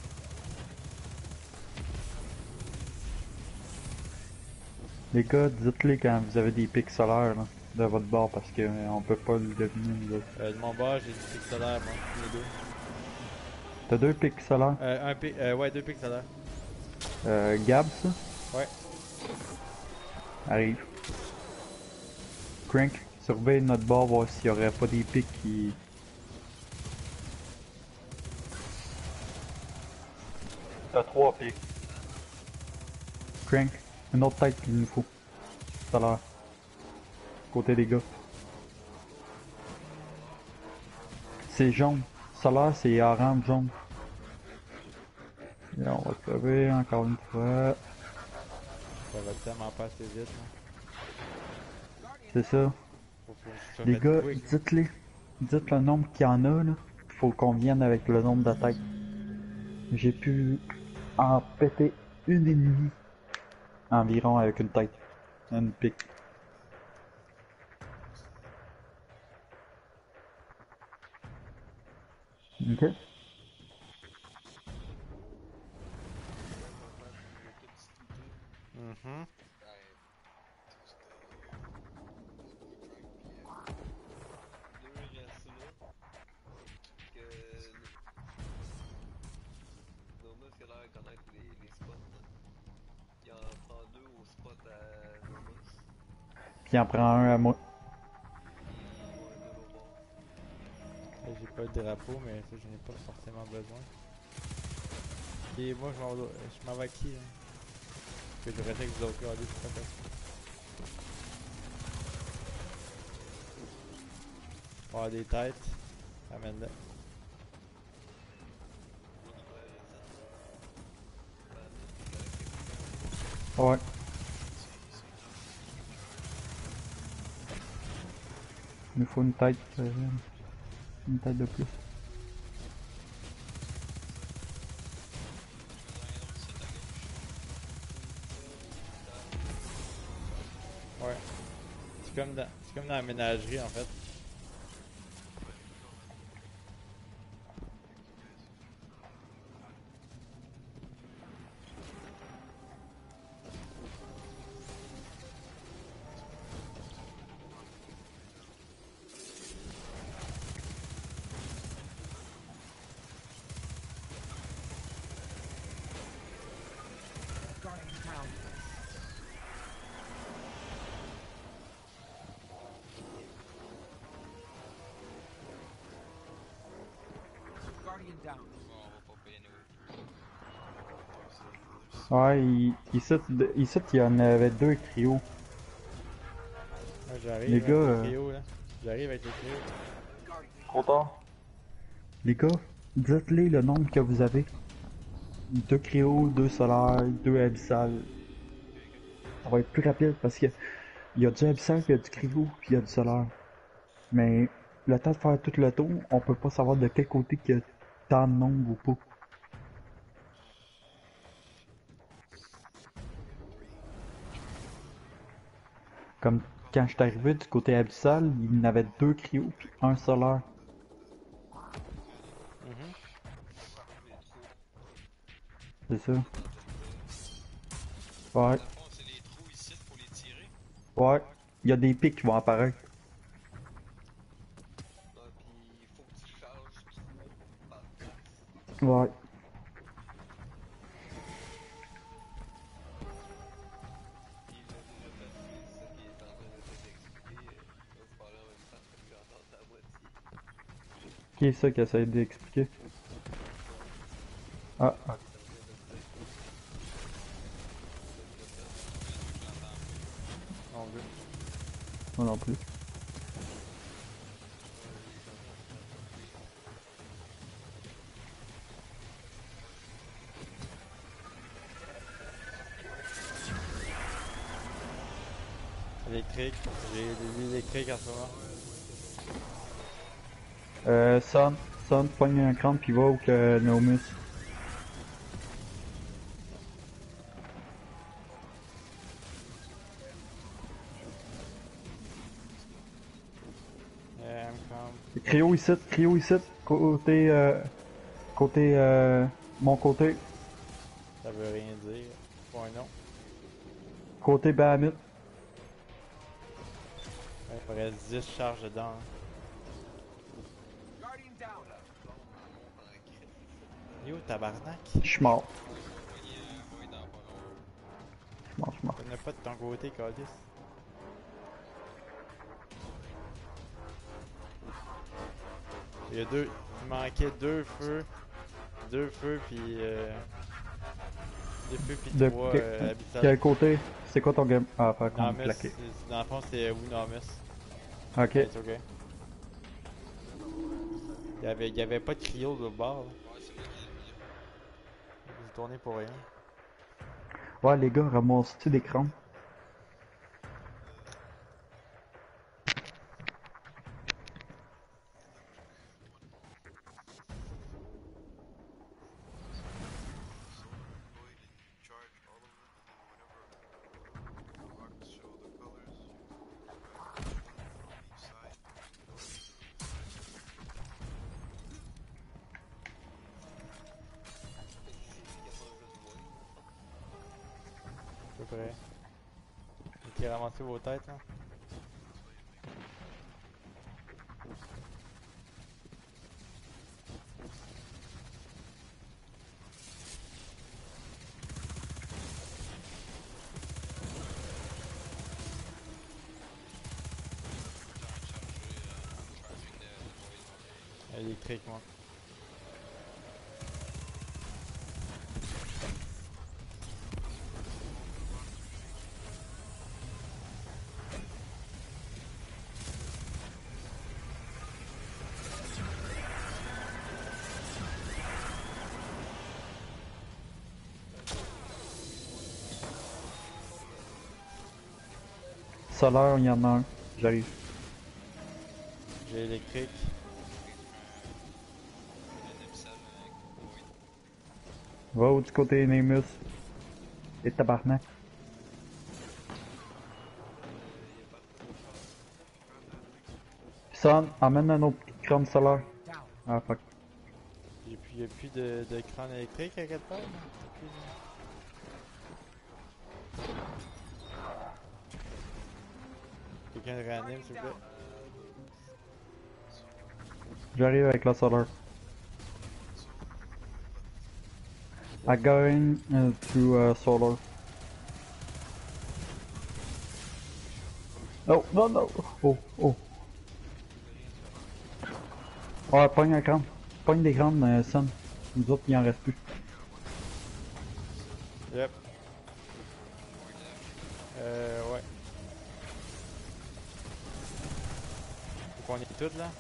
Les gars, dites-les quand vous avez des pics solaires là, de votre bord parce que euh, on peut pas le deviner. Nous autres. Euh, de mon bord, j'ai du pixelaire, moi. Les deux. T'as deux pics solaires? Euh, un pic, euh, ouais, deux pixelaires. Euh, Gab ça? Ouais. Arrive. Crank, surveille notre bord, voir s'il y aurait pas des pics qui... T'as trois pics. Crank, une autre tête qu'il nous faut. Tout à l'heure. Côté des gars. C'est jaune. Solaire, c'est orange jaune. Et on va crever encore une fois. Ça va tellement pas assez vite, là. C'est ça. Faut, faut que ça Les fasse gars, quick. dites-les. Dites le nombre qu'il y en a, là. Faut qu'on vienne avec le nombre d'attaques. J'ai pu en péter une et demie environ avec une tête. Une pique. Ok. Mhm. Deux restent là. Que Nomus il a l'air de connaître les, les spots. Là. Il en prend deux au spot à Nomus. Puis il en prend un à moi. Puis ouais, de l'autre bord. Là, j'ai pas le drapeau, mais ça, j'en ai pas forcément besoin. Et moi, je m'en vais, je m'en vais à qui, là? Que je reste avec vous autres, regardez, c'est pas facile. On va avoir des têtes. Amène-le. L'autre, ouais, ça Ouais. Il nous faut une tête. euh, une tête de plus. Ouais. C'est comme dans, c'est comme dans la ménagerie en fait. Guardian down. Guardian down. Bon, on va pas payer nous. Ouais, il- ici, de- ici, il y en avait deux trios. Moi j'arrive Les avec gars, le euh, trio là. J'arrive avec le trio. Trop tard. Les gars, dites-les le nombre que vous avez. Deux cryos, deux solaires, deux abyssales. Ça va être plus rapide parce que il y a du abyssal, puis il y a du cryo, puis il y a du solaire. Mais le temps de faire tout le tour, on peut pas savoir de quel côté qu'il y a tant de nombre ou pas. Comme quand je suis arrivé du côté abyssal, il y en avait deux cryos puis un solaire. Mhm. C'est ça. Ouais, Dans le fond, c'est les trous ici, faut les tirer. ouais. Il y a des pics qui vont apparaître. Ouais, puis il faut que tu charges tout par place. Ouais. Il l'a déjà fait, c'est ça qui est en train de t'expliquer. Euh, là, vous parlez en même temps, fait que j'entends ta moitié. Qui est ça qui essaie d'expliquer? Ah, ah. Non plus. Moi non plus. Électrique. J'ai des électriques en ce moment. Euh, Son, Son, pogne un crâne pis va où que Nomus. Euh, comme... Cryo ici, Cryo ici, côté, euh, côté, euh, mon côté, Ça veut rien dire. Point non. côté Bahamut. Ouais, il me reste dix charges dedans. hein. Guardian down. Yo, tabarnak. Je suis mort. Voyez, euh, voyez dans pas long. Je suis mort, je suis mort. T'en as pas de ton côté, Calice. Il y a deux. Il manquait deux feux. Deux feux puis euh... Deux feux puis De trois que- euh, habitants. Quel côté? C'est quoi ton game? Ah, pas qu'on Namus, plaqué. c'est- dans le fond c'est Winamus. Ok. C'est ok. Il y avait, il y avait pas de cryo de bord. là. Ouais, c'est moi qui l'ai mis là. J'ai tourné pour rien. Ouais, les gars, ramasse-tu des crânes? Void and charge all of them, and then whenever the rocks show the colors, you grab one from each side. Fait que c'est quasiment juste void. À peu près. Ok, ramassez vos têtes là. Électrique moi. Solaire, il y en a un. J'arrive. J'ai électrique. Un Epsal, un Kuwait. Va où du côté Nemus. Et tabarnak. Son, amène un autre petit crâne solaire. Down. Ah fuck. Y'a plus, y a plus de, de crâne électrique à quelque part? Non? Y'a plus de- Quelqu'un de réanime, s'il vous plaît? J'arrive avec la solaire. I going uh, to uh, solar. Oh, non, non. Oh, oh. Ouais, pogne un crâne. Pogne des crânes, euh, Son. Nous autres, il en reste plus. Yep. Euh, ouais. Faut qu'on est toutes là?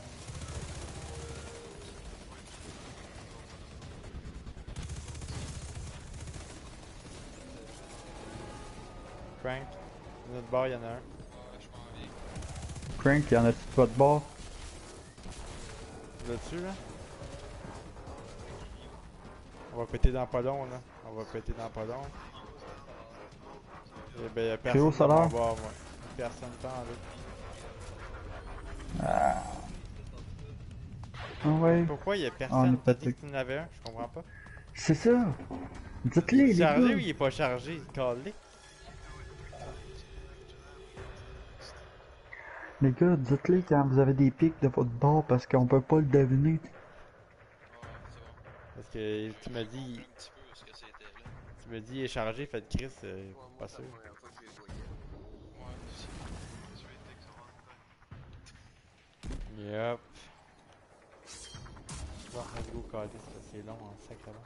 Frank, de notre bord, y'en a un. Ouais, je m'en viens. Crank, y'en a-tu de votre bord? Là-dessus, là? On va péter dans pas long, là. On va péter dans pas long. Eh ben, y'a personne Cryo dans mon solaire? bord, moi. Personne pas en là. Ah ouais. Pourquoi y'a On personne? est T'as dit pété. que tu en avais un? Je comprends pas. C'est ça. Dites-les, Il les est chargé gars. ou il est pas chargé? Calé. Les gars, dites-les quand vous avez des pics de votre bord parce qu'on peut pas le deviner. Ouais, c'est bon. Parce que tu m'as J'ai dit, compris un petit peu ce que c'était là. tu m'as dit il est chargé, fait de Chris, euh, Ouais, moi, pas c'est sûr. la première fois que je les voyais. Ouais, aussi. Tu es excellent. Yep. Bon, let's go caler, c'est parce que c'est long en sac là-bas.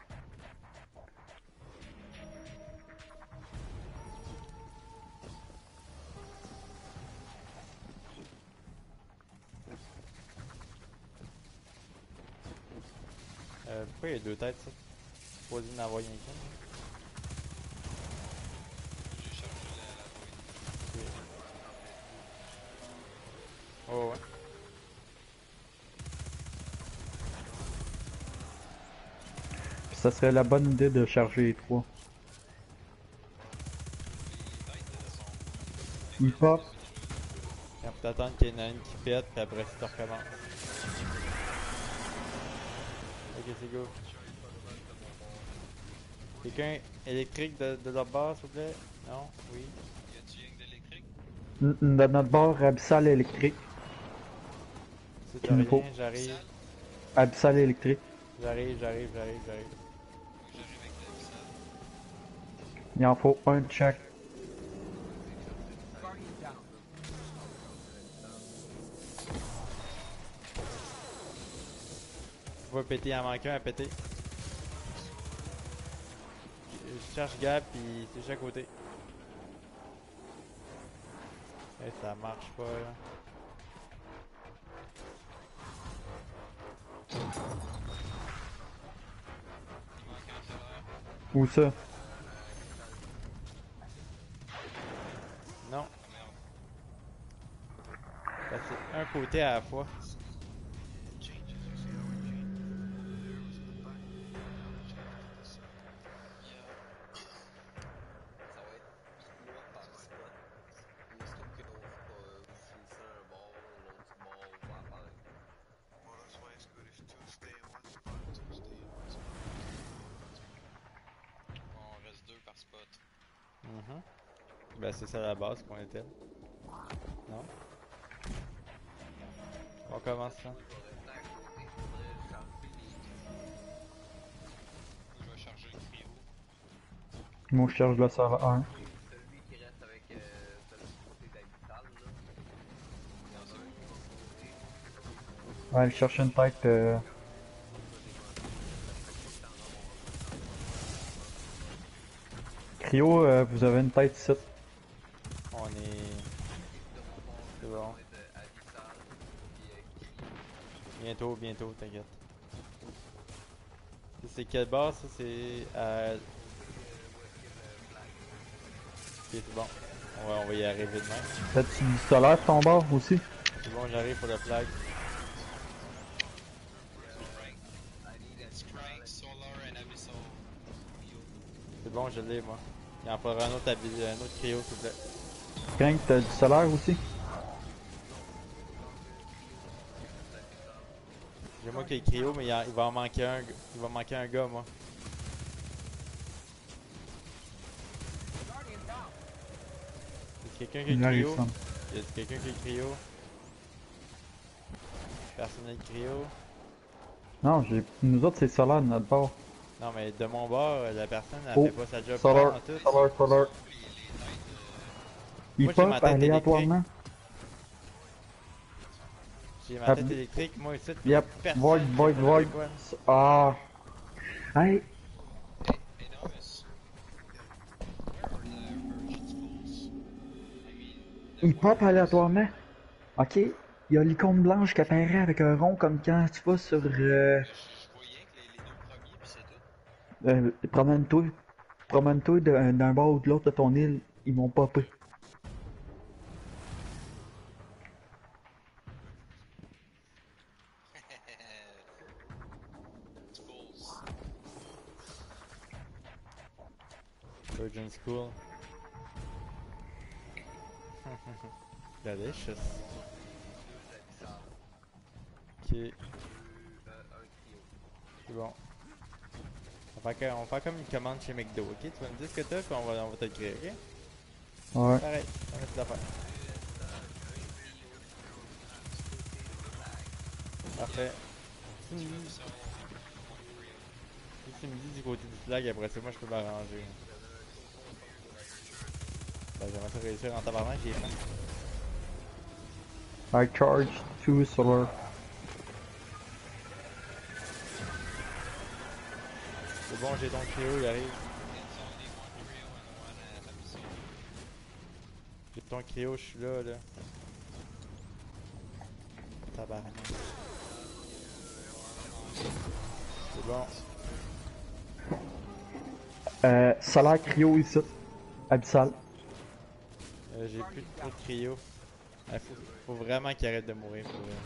Euh, pourquoi il y a deux têtes, ça? Pas dit d'en envoyer un qu'un. J'ai chargé la, la droite. Oh ouais. Ça serait la bonne idée de charger les trois. Les têtes elles sont. Il pop. Quand faut t'attendre qu'il y en a une qui pète, puis après tu te recommences. Ok, c'est go. Quelqu'un électrique de, de leur base, s'il vous plaît? Non? Oui? Y a-tu rien que d'électrique? N- De notre bord, abyssal électrique. C'est Qu'il nous faut. rien, j'arrive. Sale? Abyssal électrique. J'arrive, j'arrive, j'arrive, j'arrive. Moi, j'arrive avec l'Epsal. Il en faut un de chaque. Guardian down. On va péter, il en manque un à péter. Je cherche Gab, puis c'est juste à côté. Hey, ça marche pas là. Il manque un solaire. Où ça? Non, Ah merde. ben, c'est un côté à la fois. Changes, you see how it changed? There was the back, now it changed to the side. Yeah. Ça va être trois par spot. Aussitôt que l'on euh, vous finissez un bord, l'autre bord va apparaître. Well, that's why it's good if two stay in one spot, two stay in one spot. On reste deux par spot. Mhm. Ben c'est ça la base qu'on était. Non? On commence là. Je vais rester à côté, faudrait charger les Moi, je vais charger le cryo. Moi, je charge le solaire un. celui qui reste avec euh, celui du côté d'Abyssal, là. Il y en a un qui va sauter. Ouais, je cherche une tête. Euh... Cryo, euh, vous avez une tête ici. On est. De mon bord, C'est bon. ça va être euh, Abyssal, puis euh, Cryo. Bientôt, bientôt, t'inquiète. Ça, c'est quelle base ça? C'est à. Ok, c'est bon. On va, on va y arriver demain. T'as-tu du solaire ton bord aussi? C'est bon, j'arrive pour le flag. I need a strength, solar and abyssal. C'est bon, je l'ai moi. Il en faudra un autre, habi- un autre cryo s'il vous plaît. Crank, t'as du solaire aussi? J'ai moi qui ai le cryo, mais il, en- il va en manquer un. Il va manquer un gars moi. Guardian down. Y'a quelqu'un qui a Il le arrive, cryo? ça. Y'a quelqu'un qui a le cryo? Personnel cryo? Non, j'ai. Nous autres, c'est solaire de notre bord. Non mais de mon bord, la personne elle Oh, fait pas sa job Solaire, en tout. solaire, solaire. Il Moi, j'ai ma pop tête aléatoirement. J'ai ma Ah, tête b- électrique, moi ici. Yep, personne void, qui void, fait void. quoi. Ah. Hey, Enormous. Where are the merchant schools? I mean, the il pop one- aléatoirement. Ok, il y a l'icône blanche qui apparaît avec un rond comme quand tu vas sur. Euh, Je, je voyais que les, les deux premiers, puis c'est tout. euh, promène-toi. Promène-toi de- d'un bord ou de l'autre de ton île. Ils vont popper. Schools. Virgin School. Delicious. Ok, Euh, un trio. c'est bon. On va, faire, on va faire comme une commande chez McDo, ok? Tu vas me dire ce que t'as, puis on va, on va te le créer, ok? Ouais. Pareil, on va mettre l'affaire. Parfait. Si tu me dis, si tu me dis du côté du flag, après ça, moi je peux m'arranger. Ben, j'aimerais ça réussir en tabarnak, j'ai faim. I charge two solar. C'est bon, j'ai ton cryo, il arrive. J'ai ton cryo, je suis là, là. Tabarnak. C'est bon. Euh, solaire cryo ici. Abyssal. Euh, j'ai plus trop de cryo. Il faut, faut vraiment qu'il arrête de mourir pour vrai.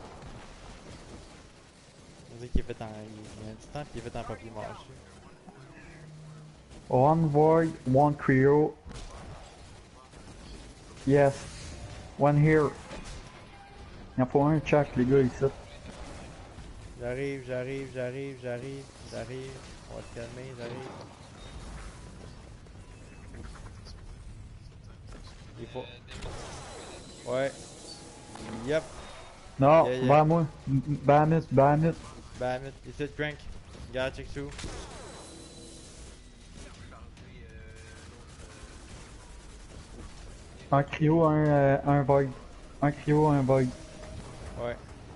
On dirait qu'il est fait en. Il y a un petit temps qu'il est fait en papier mâché. One void, one cryo. Yes. One here. Il en faut un chaque, les gars, ici. J'arrive, j'arrive, j'arrive, j'arrive, j'arrive. On va se calmer, j'arrive. Il faut. Ouais. Yep. Non, Yeah, yeah. vers moi. Bamit, bamit. Bam it. Ici, crank. Garde, check sous. Un cryo, un, euh, un void. Un cryo, un void. Ouais.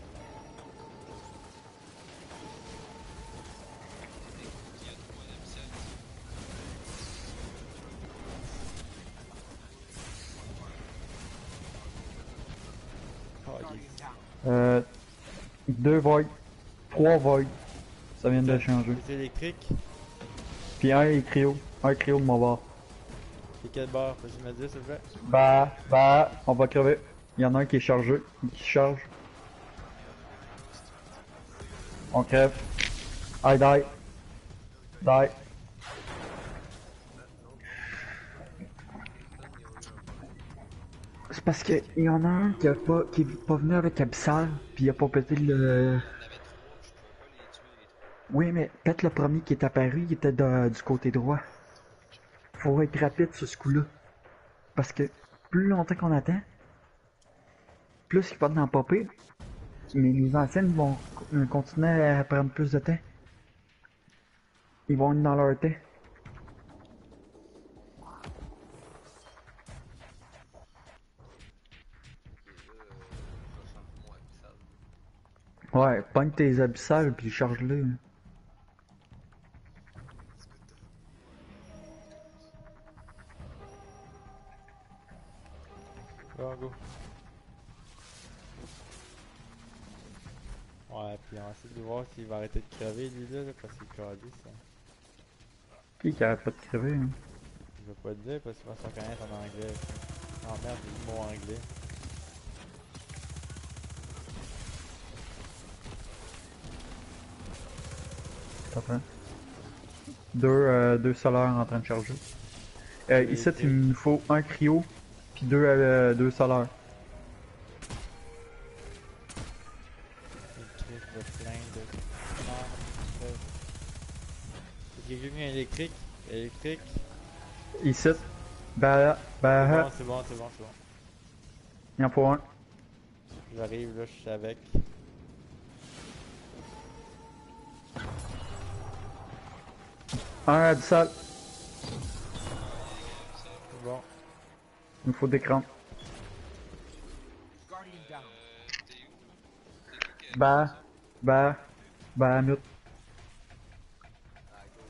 Oh, Guardian yes. down. Euh, deux void. Trois void. Ça vient de changer. C'est électrique. Puis un est cryo. Un cryo de mon bord. C'est quel bar? Peux-tu me dire, s'il te plaît? Bah, bah, on va crever. Il y en a un qui est chargé, qui charge. On crève. I die. Die. C'est parce que il y en a un qui a pas, qui est pas venu avec Abyssal, puis il a pas pété le. Il y en avait trois, je pouvais pas les tuer les trois. Oui, mais peut-être le premier qui est apparu, il était de- du côté droit. Faut être rapide sur ce coup-là. Parce que plus longtemps qu'on attend, plus il va en popper. Mais les anciennes vont euh, continuer à prendre plus de temps. Ils vont être dans leur temps. Ouais, pogne tes abyssales puis charge-les. hein. Go, go. Ouais, puis on va essayer de voir s'il va arrêter de crever, lui, là, là, parce qu'il est calé, ça. Qui qui arrête pas de crever, hein? Je vais pas te dire, parce qu'il va s'en connaître en anglais. ça. Oh merde, j'ai le mot anglais. T'as fait? Deux, euh, deux solaires en train de charger. Euh, Et ici, puis- il nous faut un cryo, puis deux, euh, deux solaires. Une crise de plein de merde. Est-ce que quelqu'un électrique? Électrique? Ici, bah, C'est bah, bon, c'est bon, c'est bon, c'est bon. il en faut un. J'arrive là, je suis avec. Un à du sale. C'est bon. Il nous faut des crans. Guardian down. Euh, t'es où? T'es où qui a Bah, fait ça? bah, bah, mute. À gauche.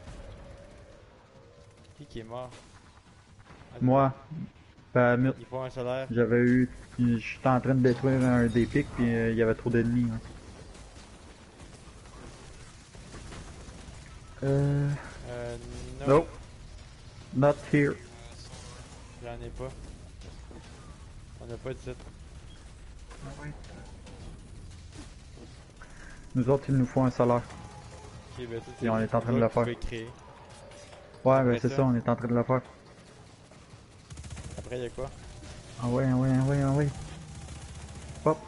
Qui qui est mort? Ah, Moi, bah, mute. Il faut un solaire. J'avais eu. J'étais en train de détruire un des pics, puis euh, il y avait trop d'ennemis. Hein. Euh. Euh, non. Nope. Not here. J'en ai pas. On a pas de site. Nous autres, il nous faut un solaire. Ok, ben ça c'est Et on juste est en train de vous le autres faire. qui pouvez créer. Ouais, Après ben c'est ça. ça, on est en train de le faire. Après, y'a quoi? Ah ouais, ah ouais, ah ouais, ah ouais. Hop.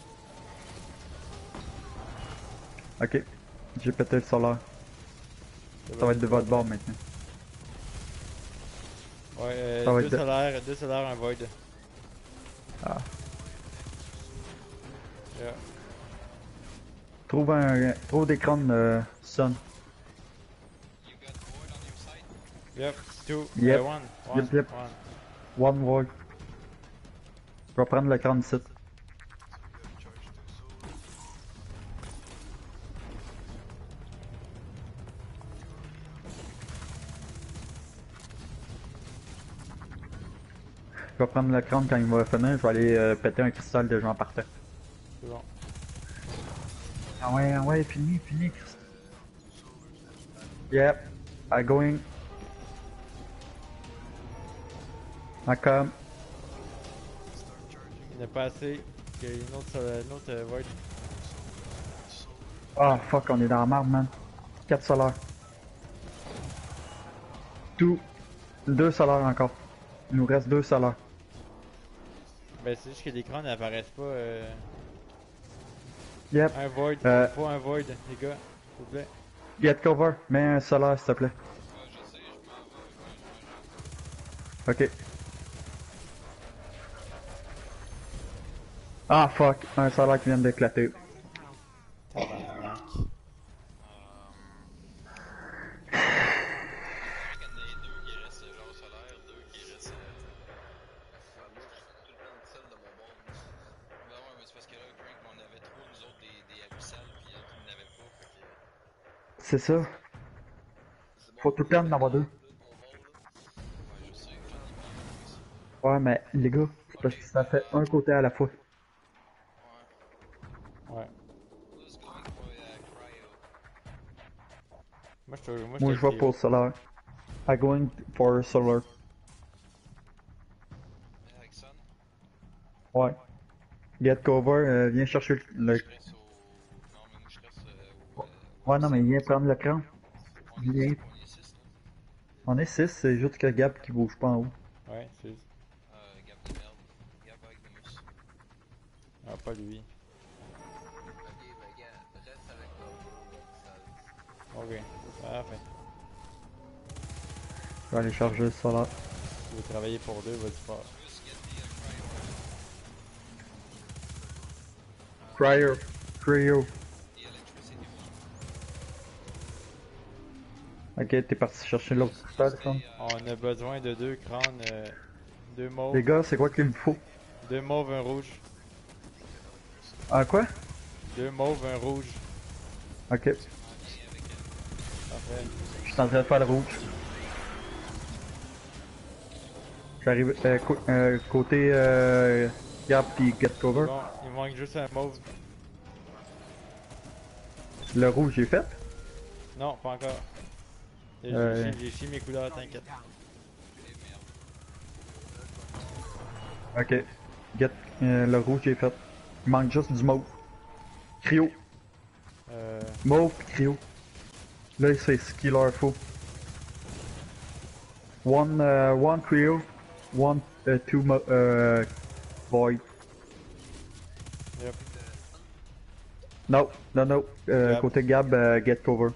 Ok. J'ai pété le solaire. Ça va être de votre bord maintenant. Ouais, euh, Ça va deux être de- solaires, deux solaires, un void. Ah. Yeah. Trouve un. Trouve des crânes euh, sun. You got void on your side? Yep, two, Yep. uh, one, one, Yep, yep. one. One wall. Je vais prendre le crâne ici. So we gotta charge two solar. Je vais prendre le crâne quand il va finir. Je vais aller euh, péter un cristal de gens par terre. C'est bon. Ah ouais, ah ouais, fini, fini. Yep. I going. I come. Il n'y en a pas assez. Il y a une autre, sol- une autre euh, void. Ah fuck, on est dans la marde, man. quatre solaires. Tout. deux solaires encore. Il nous reste deux solaires. Ben c'est juste que l'écran n'apparaissent pas. Euh... Yep. Un void, Euh. il faut un void, les gars, s'il vous plaît. Get cover. Mets un solaire, s'il te plaît. Ouais, je sais, je m'en vais. Ouais, je- Ok. Ah fuck, un solaire qui vient d'éclater. Tabarnak. Il y en a deux qui restent genre solaire, deux qui restent. euh, Ah, moi, je suis tout le temps tout seul de mon bord. Ben ouais, mais c'est parce que là, Crank, on avait trop, nous autres, des, des abyssales, puis eux, ils n'avaient pas, fait que. C'est ça. C'est bon, Faut tout le temps en avoir deux. de mon bord, là. Ouais, je sais, j'en ai mis un aussi. Ouais, mais les gars, c'est parce que ça fait un côté à la fois. Ouais. Ouais. Who's going for uh, cryo? Moi je te moi, Moi, te je vais le pour solaire. I going for solar. Mais avec Sun, Ouais. Get cover, euh, viens chercher le... je reste au. Non, mais moi, je reste euh, au. euh, Ouais, non, mais viens prendre le cran. On est, Viens. on est six, là. On est six, c'est juste que Gab qui bouge pas en haut. Ouais, c'est. Euh, Gab de merde. Gab avec des muscles. Ah, pas lui. Ok, ben, gars, reste avec ton gros, ça. Ok, parfait. Je vais aller charger le solaire. Tu veux travailler pour deux, vas-y fort. Just get the uh, cryo. Cryo. Cryo. The electricity one. Ok, t'es parti chercher l'autre cristal, Sean. On a besoin de deux crânes, euh, deux mauves, Les gars, c'est quoi qu'il me faut? deux mauves, un rouge. Ah, quoi? Deux mauves, un rouge. Ok. Parfait. Je suis en train de faire le rouge. J'arrive euh, co- euh, côté euh, Gab puis Get Cover. Bon, il manque juste un mauve. Le rouge, j'ai fait. Non, pas encore. J'ai Euh. j'ai- j'ai chié mes couleurs, t'inquiète. Ok. Get, euh, le rouge est fait. Il manque juste du mauve. Cryo. Euh, Mauve pis cryo. Là, c'est ce qu'il leur faut. One, uh, one cryo. One, uh, two, mo uh, void. yep. No, no, no. Euh, Gab. côté Gab, euh, get cover.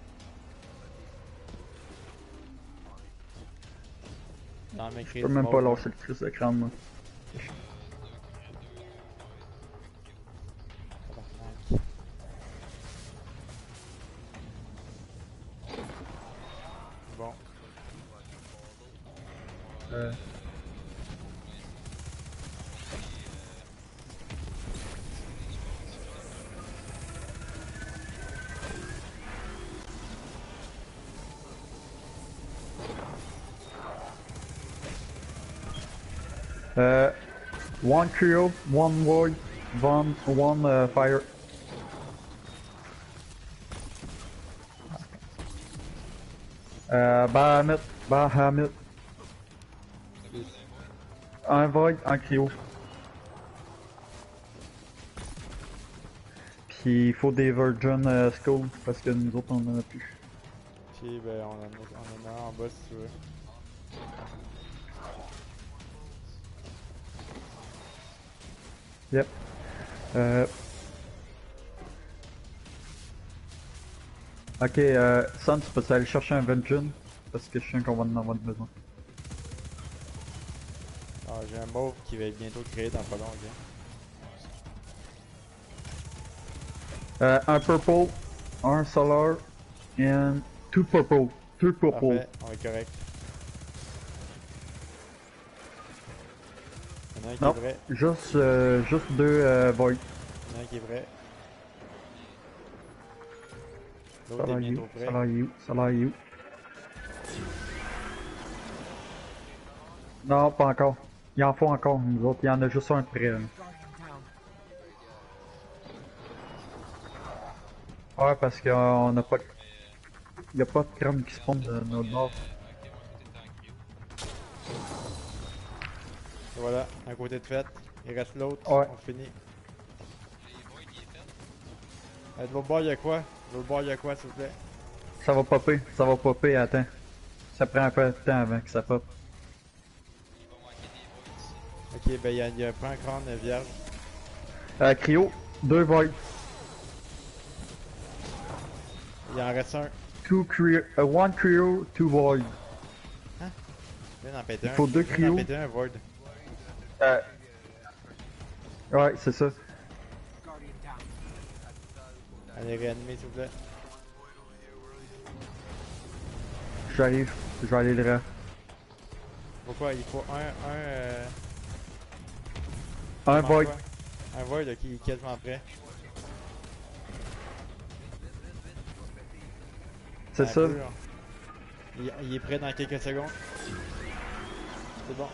Dans mes Je peux même pas lâcher le crise de crâne, moi. Bon. Euh, euh, one cryo, one void, one, one uh, fire. Euh, Bahamut, Bahamut. Un void, un cryo. Puis il faut des Virgin euh, Skull parce que nous autres on en a plus. Ok, ben on en a, on en a un en bas si tu veux. Yep. Euh... Ok, euh, Sun, tu peux aller chercher un Virgin parce que je sens qu'on va en avoir besoin. Ah, j'ai un mauve qui va être bientôt créé dans pas long, ok? Euh, un purple, un solar, and two purple. Two purple. Parfait, on est correct. Il y en a un qui Non, est vrai, juste, euh, juste deux euh, void. il y en a un qui est vrai. Ça L'autre est l'a you, bientôt ça prêt. l'a you, ça l'a you. Non, pas encore. Il en faut encore, nous autres. Il y en a juste un prêt. là. Ouais, parce qu'on n'a pas de... Il n'y a pas de crâne qui spawn de notre bord. Et voilà, un côté de fait. Il reste l'autre, Ouais. on finit. Euh, de l'autre bord, il y a quoi? De l'autre bord, il y a quoi, s'il vous plaît? Ça va popper, ça va popper, attends. Ça prend un peu de temps avant que ça pop. Ok, ben il y a, il y a pas un crâne vierge. Euh, cryo, deux void. Il en reste un. Two cryo, uh, one cryo, two void. Je viens d'en péter Il un. faut deux Je viens d'en cryos. péter un void. Euh... Ouais, c'est ça. Guardian down. Allez, réanimer, s'il vous plaît. J'arrive, je vais aller le ref. Pourquoi? Il faut un. Un, euh... Un comment void. quoi? Un void qui est quasiment prêt. C'est Un ça. peu, hein. il, il est prêt dans quelques secondes. C'est bon.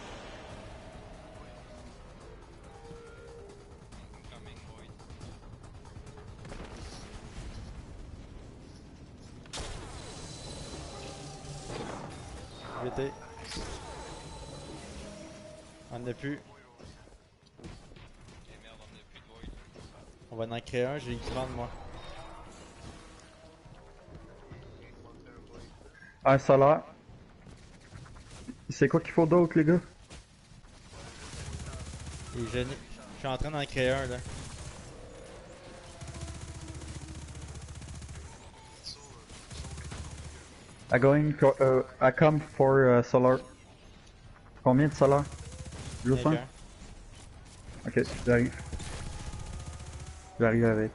V T. On n'a plus. On va en créer un, j'ai une commande moi. Un solaire. C'est quoi qu'il faut d'autre, les gars? Et je, n'ai- je suis en train d'en créer un là. I going co uh, I come for uh, solar. Combien de solar? Juste Rien un? qu'un. Ok, j'arrive. J'arrive avec.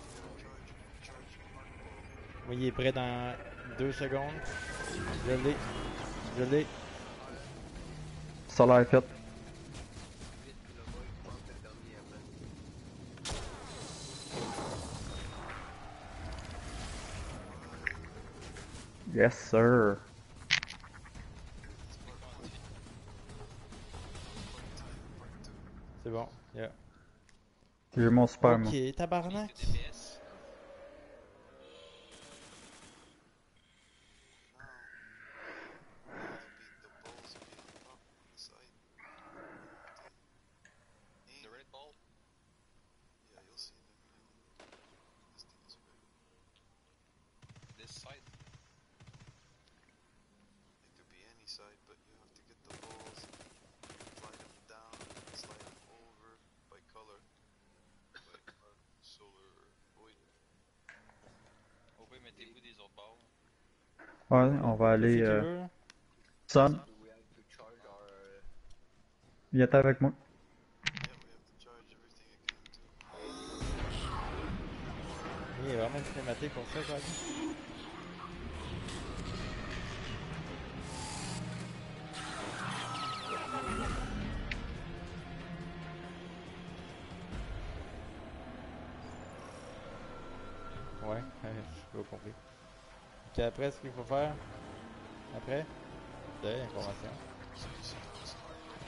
Oui, il est prêt dans deux secondes. Je l'ai. Je l'ai. Solar est fait. Yes, sir. C'est bon. Yeah. J'ai mon super, moi. Ok, tabarnak. Ouais, mettez-vous des autres bords. Ouais, on va Qu'est-ce aller. que tu Euh... veux, là? Son, Do we have to charge our... Uh, viens avec moi. Yeah, we have to charge everything again too. Il y a vraiment une cinématique pour ça, quoi. Ouais, je pas compris. Ok, après, ce qu'il faut faire. Après, c'est l'information. So you see how it's hard right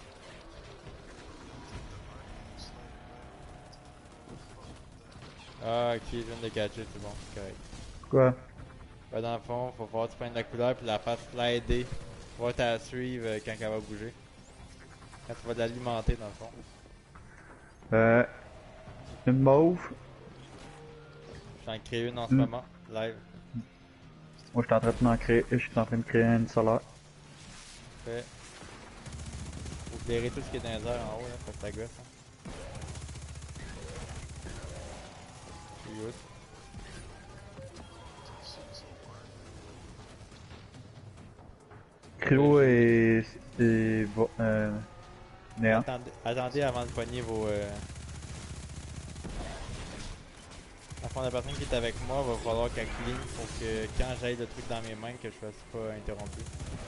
there? Take the Ah, Arcane slide it right over to the ok, je viens de catcher, c'est bon, c'est correct. Quoi? Ben, dans le fond, faut voir que tu prennes la couleur puis la faire slider. Tu vas t'à suivre euh, quand elle va bouger. Quand tu vas l'alimenter, dans le fond. Euh. Une mauve. J'en crée une en ce Mm. moment, live. Moi, je suis en train d'en créer. Je suis en train de créer une solaire. Fait. Faut éclairer tout ce qui est dans les airs en haut, là, parce que ça gosse. Hein. Je suis juste. Cryo et. et. vo- euh. Néant. Attendez, attendez avant de pogner vos. Euh... À fond, la personne qui est avec moi va falloir qu'elle clean pour que quand j'aille le truc dans mes mains, que je fasse pas interrompu.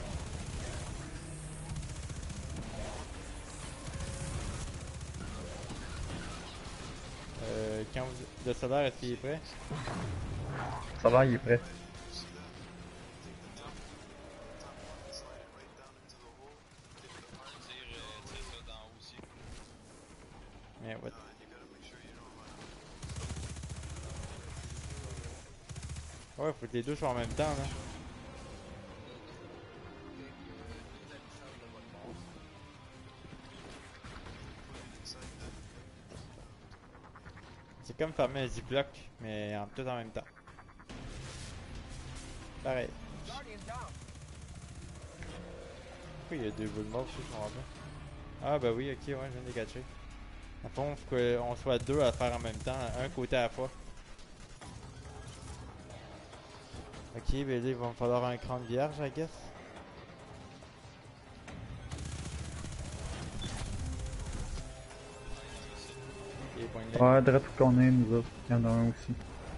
Euh, quand vous... Le solaire, est-ce qu'il est prêt? Solaire, il est prêt. You see that? Take the top one, slide it right down into the hole. Take the heart. Tire, euh, tire ça d'en haut aussi. Mais what? Uh, and you gotta make sure you don't run. Ouais, faut que les deux soient en même temps, là. Put it inside that. C'est comme fermer un ziploc, mais en tout en même temps. Pareil. Guardian down. Pourquoi il y a deux boules mortes, je comprends pas. Ah bah oui, ok, ouais, je viens de les catcher. En fond, faut qu'on soit deux à faire en même temps, un côté à la fois. Ok, ben là, il va me falloir un crâne vierge, I guess. Ok, pogne-le. Ouais, direct où qu'on est, nous autres. Il y en a un aussi.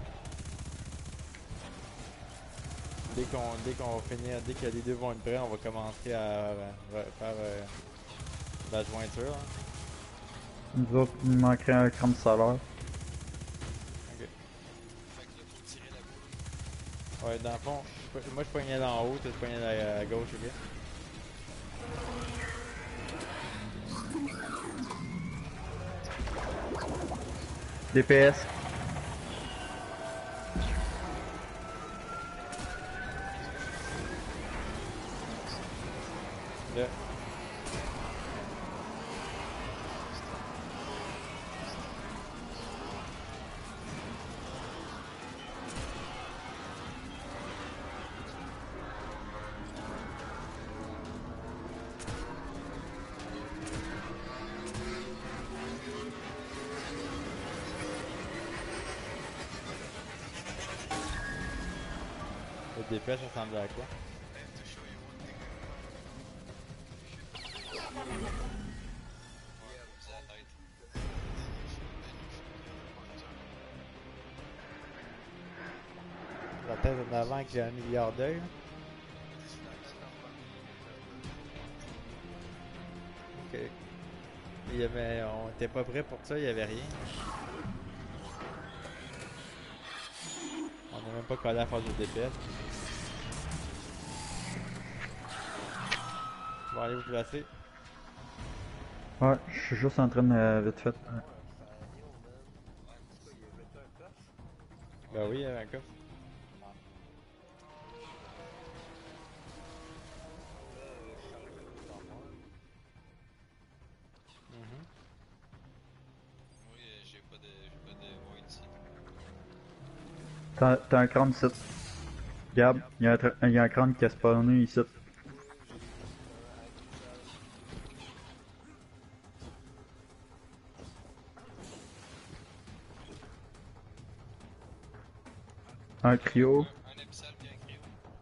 Dès qu'on dès qu'on va finir, dès que les deux vont être prêts, on va commencer à, à faire euh, la jointure. Hein. Nous autres, il manquerait un crâne solaire. Ok. Fait que là, faut tirer la boule. Ouais, dans le fond, je- moi je pognais là en haut, toi tu pognais là à gauche, ok? D P S. Là. Le D P S, ça ressemble à quoi? I have to show you one thing. Ouais, vous à la tête. La tête en avant avec un milliard d'œils. là. Ok. Il y avait, on était pas prêt pour ça, il y avait rien. On n'a même pas collé à phase de D P S. Je vais aller vous placer. Ouais, je suis juste en train de euh, vite fait. Ouais. Ben oui, il y avait un coffre. Mhm. Oui, euh, j'ai pas de, j'ai pas de void ici. T'as t'as un crâne ici. Gab, il y, a un tra- il y a un crâne qui a spawné ici. Un cryo. Un, un abyssal puis un cryo.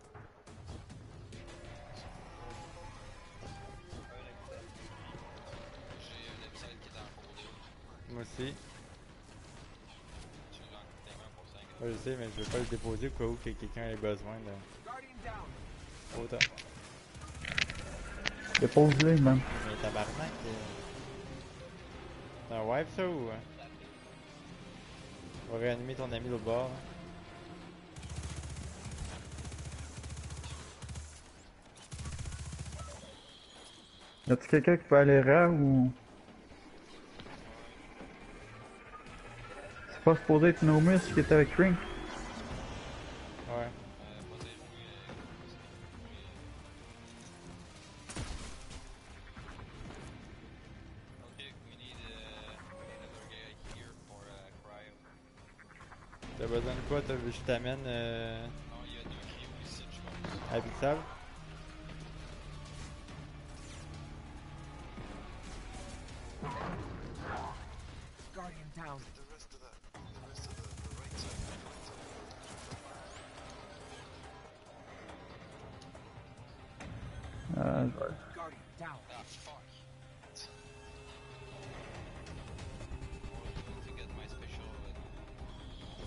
Un abyssal. J'ai un abyssal qui est en cooldown. Moi aussi. Tu l'as coûté un pour cinq. Ouais, je sais, mais je veux pas le déposer au cas où que quelqu'un ait besoin de. Guardian down. Autant. Dépose-les, man. Mais tabarnak. euh, C'est un wipe ça ou. hein? On va réanimer ton ami l'autre bord. hein. Y'a-tu quelqu'un qui peut aller rare ou. C'est pas supposé être Nomus qui est avec Ring? Ouais. Euh, pas des jouets. Euh, ok, we need, uh, we need another guy here for uh, cryo. T'as besoin de quoi? T'as vu, je t'amène euh, Non, il y a deux cryos ici, je pense. Abyssal? Guardian down. The rest of that, the rest of the, the right side, the right side. Euh, Guardian down. Ah, fuck. I want to get my special. Uh,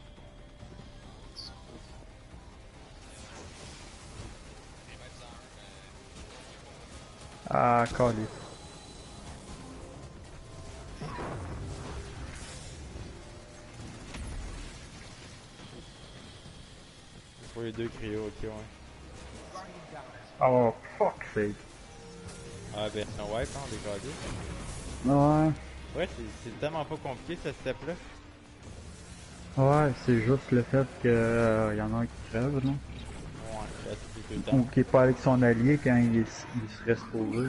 revives en un, mais. Ah, calé. Pour les deux cryos, ok, ouais. Guardian down. Oh, fuck sake. Ah ben, c'est un wipe, hein, dégradé. Ouais. Ouais, c'est- c'est tellement pas compliqué ce step-là. Ouais, c'est juste le fait que euh, y en a un qui crève, là. Ouais, là, c'est tout le Ou temps. qui est pas avec son allié quand il, est, il se reste posé.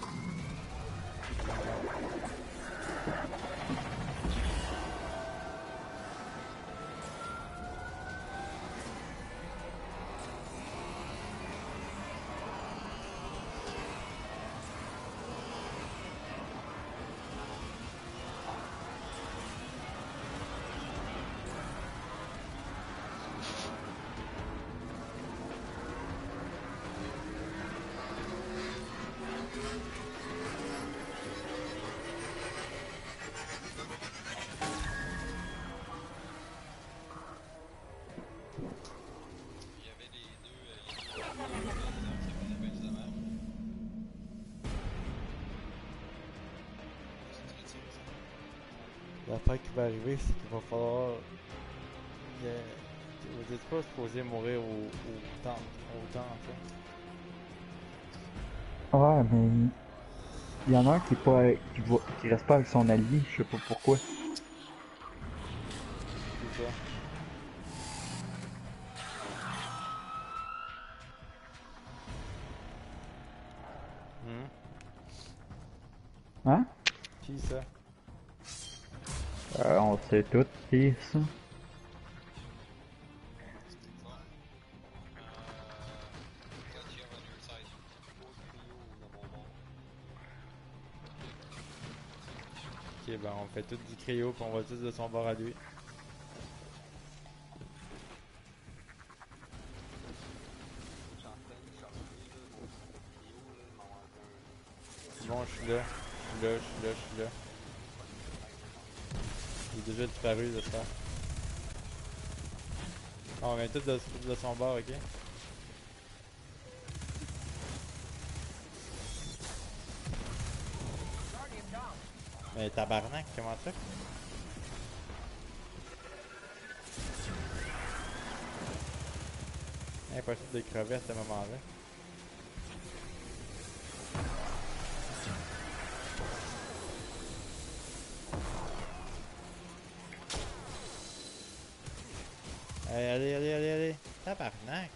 Il y avait les deux. Euh, les deux. Euh, les deux qui faisaient bien du dommage. C'est très tiré, ça. L'affaire qui va arriver, c'est qu'il va falloir. Il y a- Vous êtes pas supposé mourir au, au temps, au temps, tu sais. Ouais, mais il y en a un qui est pas qui, va, qui reste pas avec son allié, je sais pas pourquoi. C'est ça. Hum. Hein? Qui ça? Euh, on sait tout qui ça. What you have on your side? Trois cryos dans mon bord. Ok, ben on fait tout du cryo puis on va tous de son bord à lui. Je suis en train de charger là, mon cryo, là, il m'en manque un. C'est bon, je suis là. Je suis là, je suis là, je suis là. Il est déjà disparu, j'espère. Ah, on vient tous de, de son bord, ok? Guardian down. Mais tabarnak, comment ça? Impossible de crever à ce moment-là. Allez, allez, allez, allez, allez. Tabarnak.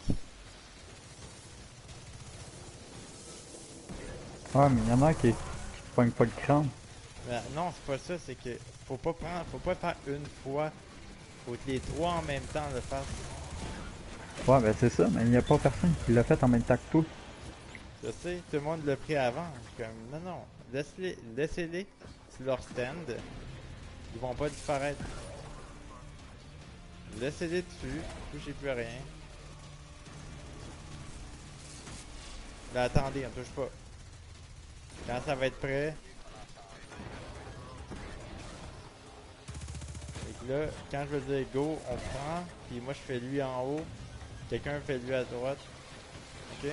Ouais, mais il y en a un qui, qui pogne pas le crâne. Mais non, c'est pas ça, c'est que faut pas prendre, faut pas faire une fois. Faut que les trois en même temps le fassent. Ouais, ben c'est ça, mais il y a pas personne qui l'a fait en même temps que toi. Je sais, tout le monde l'a pris avant. Je suis comme, non, non, laisse-les, laissez-les sur leur stand. Ils vont pas disparaître. Laissez-les dessus. Touchez plus à rien. Là, attendez, on touche pas. Quand ça va être prêt. Et que là, quand je veux dire go, on prend. Puis moi, je fais lui en haut. Quelqu'un fait lui à droite. Ok?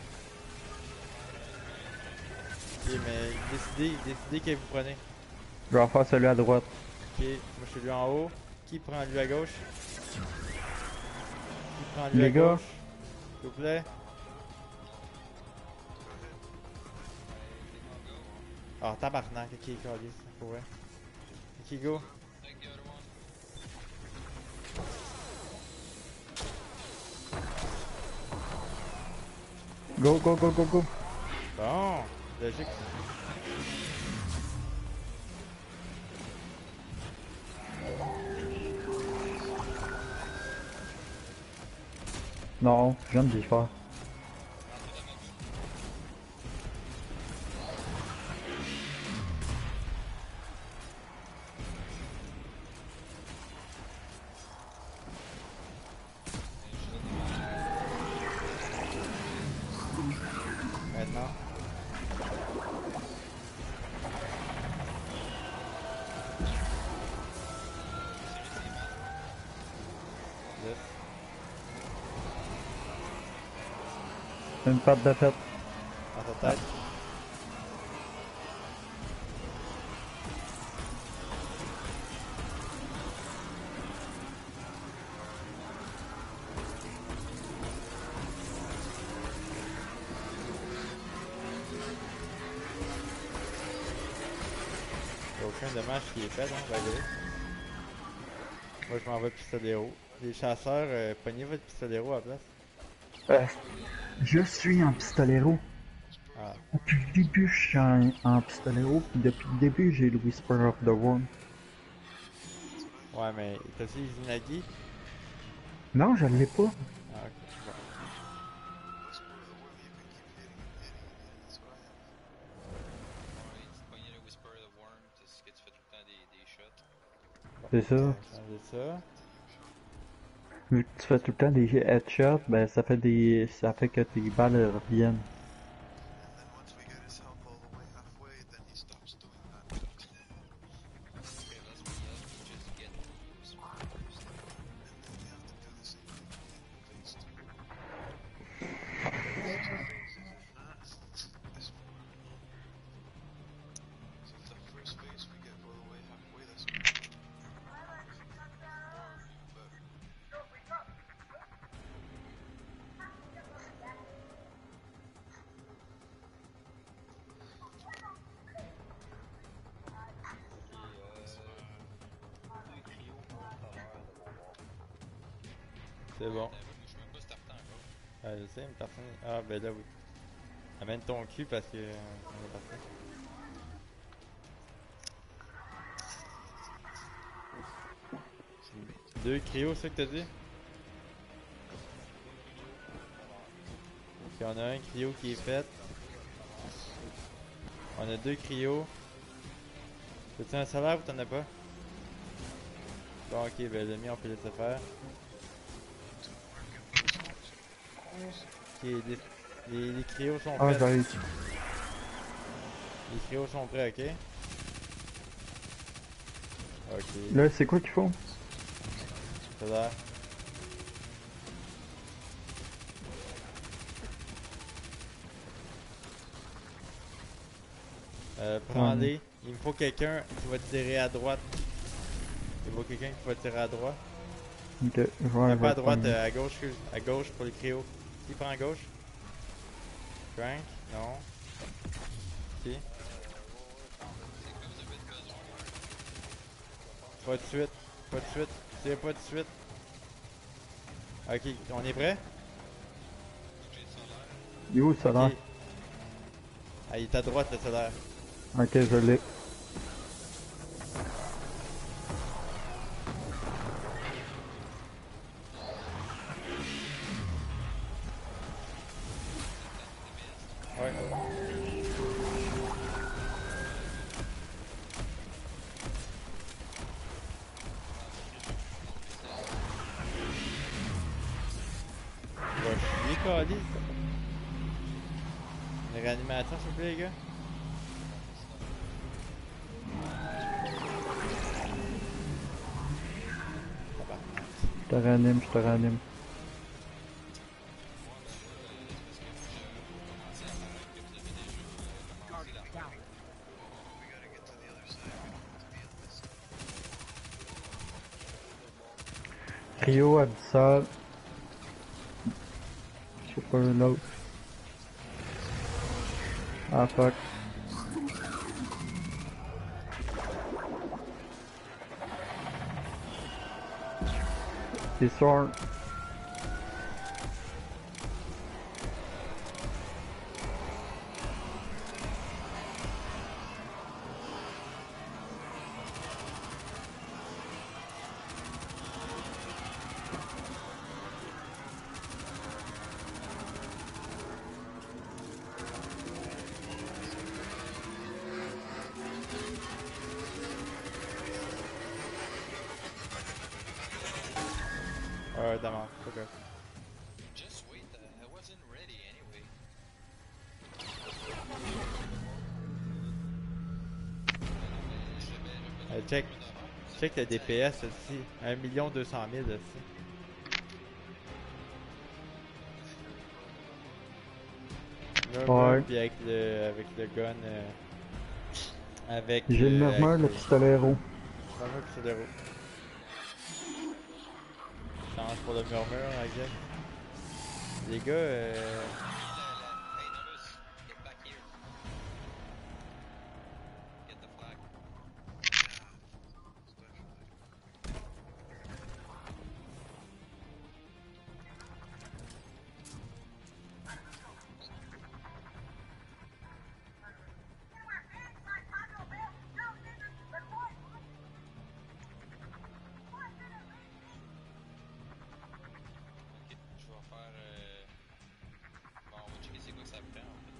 Ok, mais décidez, décidez que vous prenez. Je vais faire celui à droite. Ok, moi je suis lui en haut. Qui prend lui à gauche? Qui prend lui Les à gars. gauche? S'il vous plaît. Ah, tabarnak, ok, calé, pour vrai. Ok, go. Take the other one. Go, go, go, go, go. Bon, logique. Non, je viens de les faire. Maintenant. Yes. Une patte de fête. Dans ta tête. Y'a aucun dommage qui est fait, hein, by the way. Moi je m'en vais pistolero. Les chasseurs, euh, pognez votre pistolero à la place. Euh, je suis un pistolero. Ah, Depuis le début, je suis un, un pistolero. Puis depuis le début, j'ai le Whisper of the Worm. ouais, mais t'as-tu Izunagi? Non, je l'ai pas. Ah, ok. Bon. Whisper of the worm, il peut Ouais, tu qu'il pognes le Whisper of the Worm, c'est ce que tu fais tout le temps des, des shots. C'est ça. On va changer ça. Vu que tu fais tout le temps des headshots, ben ça fait des. ça fait que tes balles reviennent. And then once we get his health all the way halfway, then he stops doing that. Okay, let's, let's just get the Whisper first. And then we have to do the same thing in phase two. Phase two phases, if not, this one. Since the first phase we get all the way halfway, that's when we do more better. Et euh, deux cryo contre l'heure de mon bord. C'est bon. Moi, je suis même pas starté encore. Ah, je sais, mais personne. Ah, ben là, oui. Amène ton cul parce que. euh, on est parti. Deux cryos, c'est ça que t'as dit? Puis on a un cryo qui est fait. On a deux cryos. T'as-tu un salaire ou t'en as pas? Bon, ok, ben le mien on peut laisser faire. Ok, les, les, les cryos sont Ah, prêts. j'arrive. Les cryos sont prêts, ok? Ok, Là, c'est quoi qu'il faut? salaire. Euh, prends-les. Il me faut quelqu'un qui va tirer à droite. Il me faut quelqu'un qui va tirer à droite. Ok, je vais Euh, aller pas à droite, prendre- euh, à gauche, excuse. À gauche pour les cryos. Qui prend à gauche? Frank? Non. Qui? Pas de suite. Pas de suite. C'est pas de suite. Ok, on est prêt? Il est où le solaire? Ok. Ah, il est à droite le solaire. Ok, je l'ai. Ouais. Calice. Une réanimation, s'il vous plaît, les gars. Je te réanime, je te réanime. Guardian down. We gotta get to the other side. We don't have to be on this side. Rio, Abyssal. Je sais pas l'autre. Ah fuck. C'est sûr. Ouais, d'amant. Ok. Just wait, uh, I wasn't ready anyway. Euh, check. Check le D P S aussi. un million deux cent mille aussi. Murmure, Ouais. puis avec le, avec le gun. Euh, avec. J'ai le euh, murmure, avec le les- pistolero. Murmure, pistolero. Change pour le murmure, I guess. Les gars, euh. Hey, Novus, get back here. Get the flag. Ok, je vais faire. Euh... Bon, on va checker c'est quoi que ça prend en fait.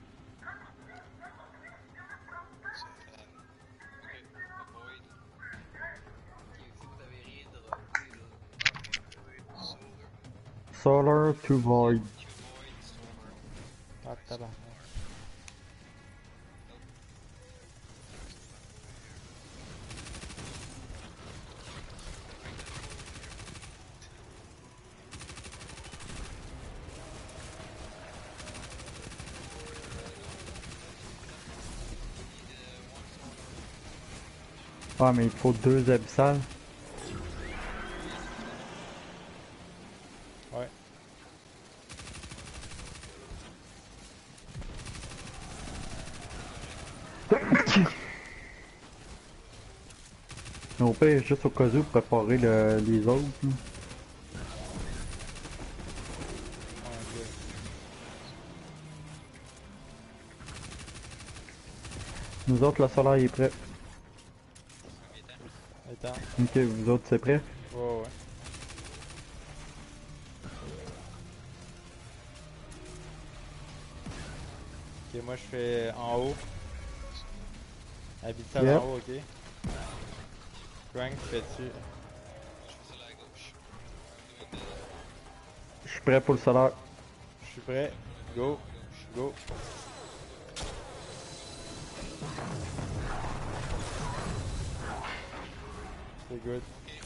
Euh, ok, avoid. Ok, si vous avez rien droppé, là. Solar to void. Avoid solar. Ah, tabarnak. Ah, mais il faut deux abyssales. Ouais. Mais au pire, juste au cas où, préparer le, les autres. là. Ok. Nous autres, le solaire est prêt. Attends. Ok, vous autres, c'est prêt? Ouais, ouais. Ok, moi je fais en haut. Habitat Yep. en haut, ok. Crank, tu fais dessus. Je fais ça là à gauche. Je suis prêt pour le solaire. Je suis prêt. Go. Go. C'est good.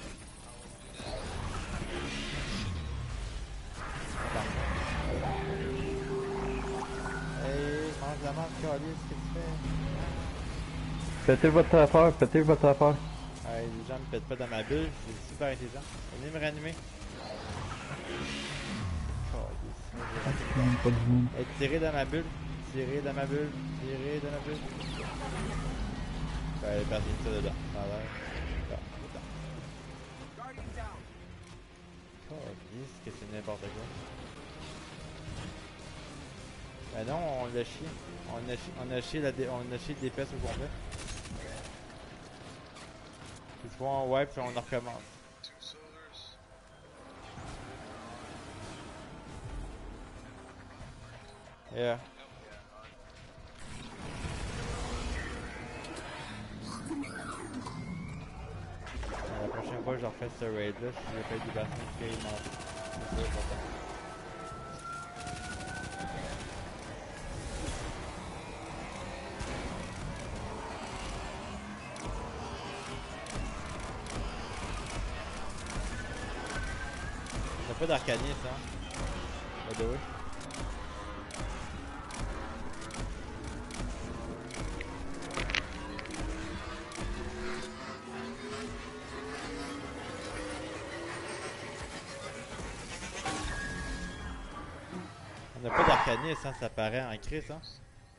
Hey, mange la marque, Calice, qu'est-ce que tu fais? Faites votre affaire, faites votre affaire. Hey, les gens me pètent pas dans ma bulle, c'est super intelligent. Venez me réanimer. Calice, moi, j'ai raté. Hum, Pas de monde. Hey, tirez dans ma bulle. Tirez dans ma bulle. Tirez dans ma bulle. Ouais, personne ça dedans. Ça a l'air. Ah, dedans. Guardian down. Calice, que c'est n'importe quoi. Ben non, on l'a chié. On a chié, on a chié, la dé... on a chié le D P S au complet. Puis soit on wipe, puis on en recommence. Two solars. Yeah. La prochaine fois que je refais ce raid là, si j'ai pas eu des personnes qui m'en. C'est ça, je vais faire. pas d'arcanisme, hein. By the way. On n'a pas d'arcanisme, hein, ça paraît en crise, hein.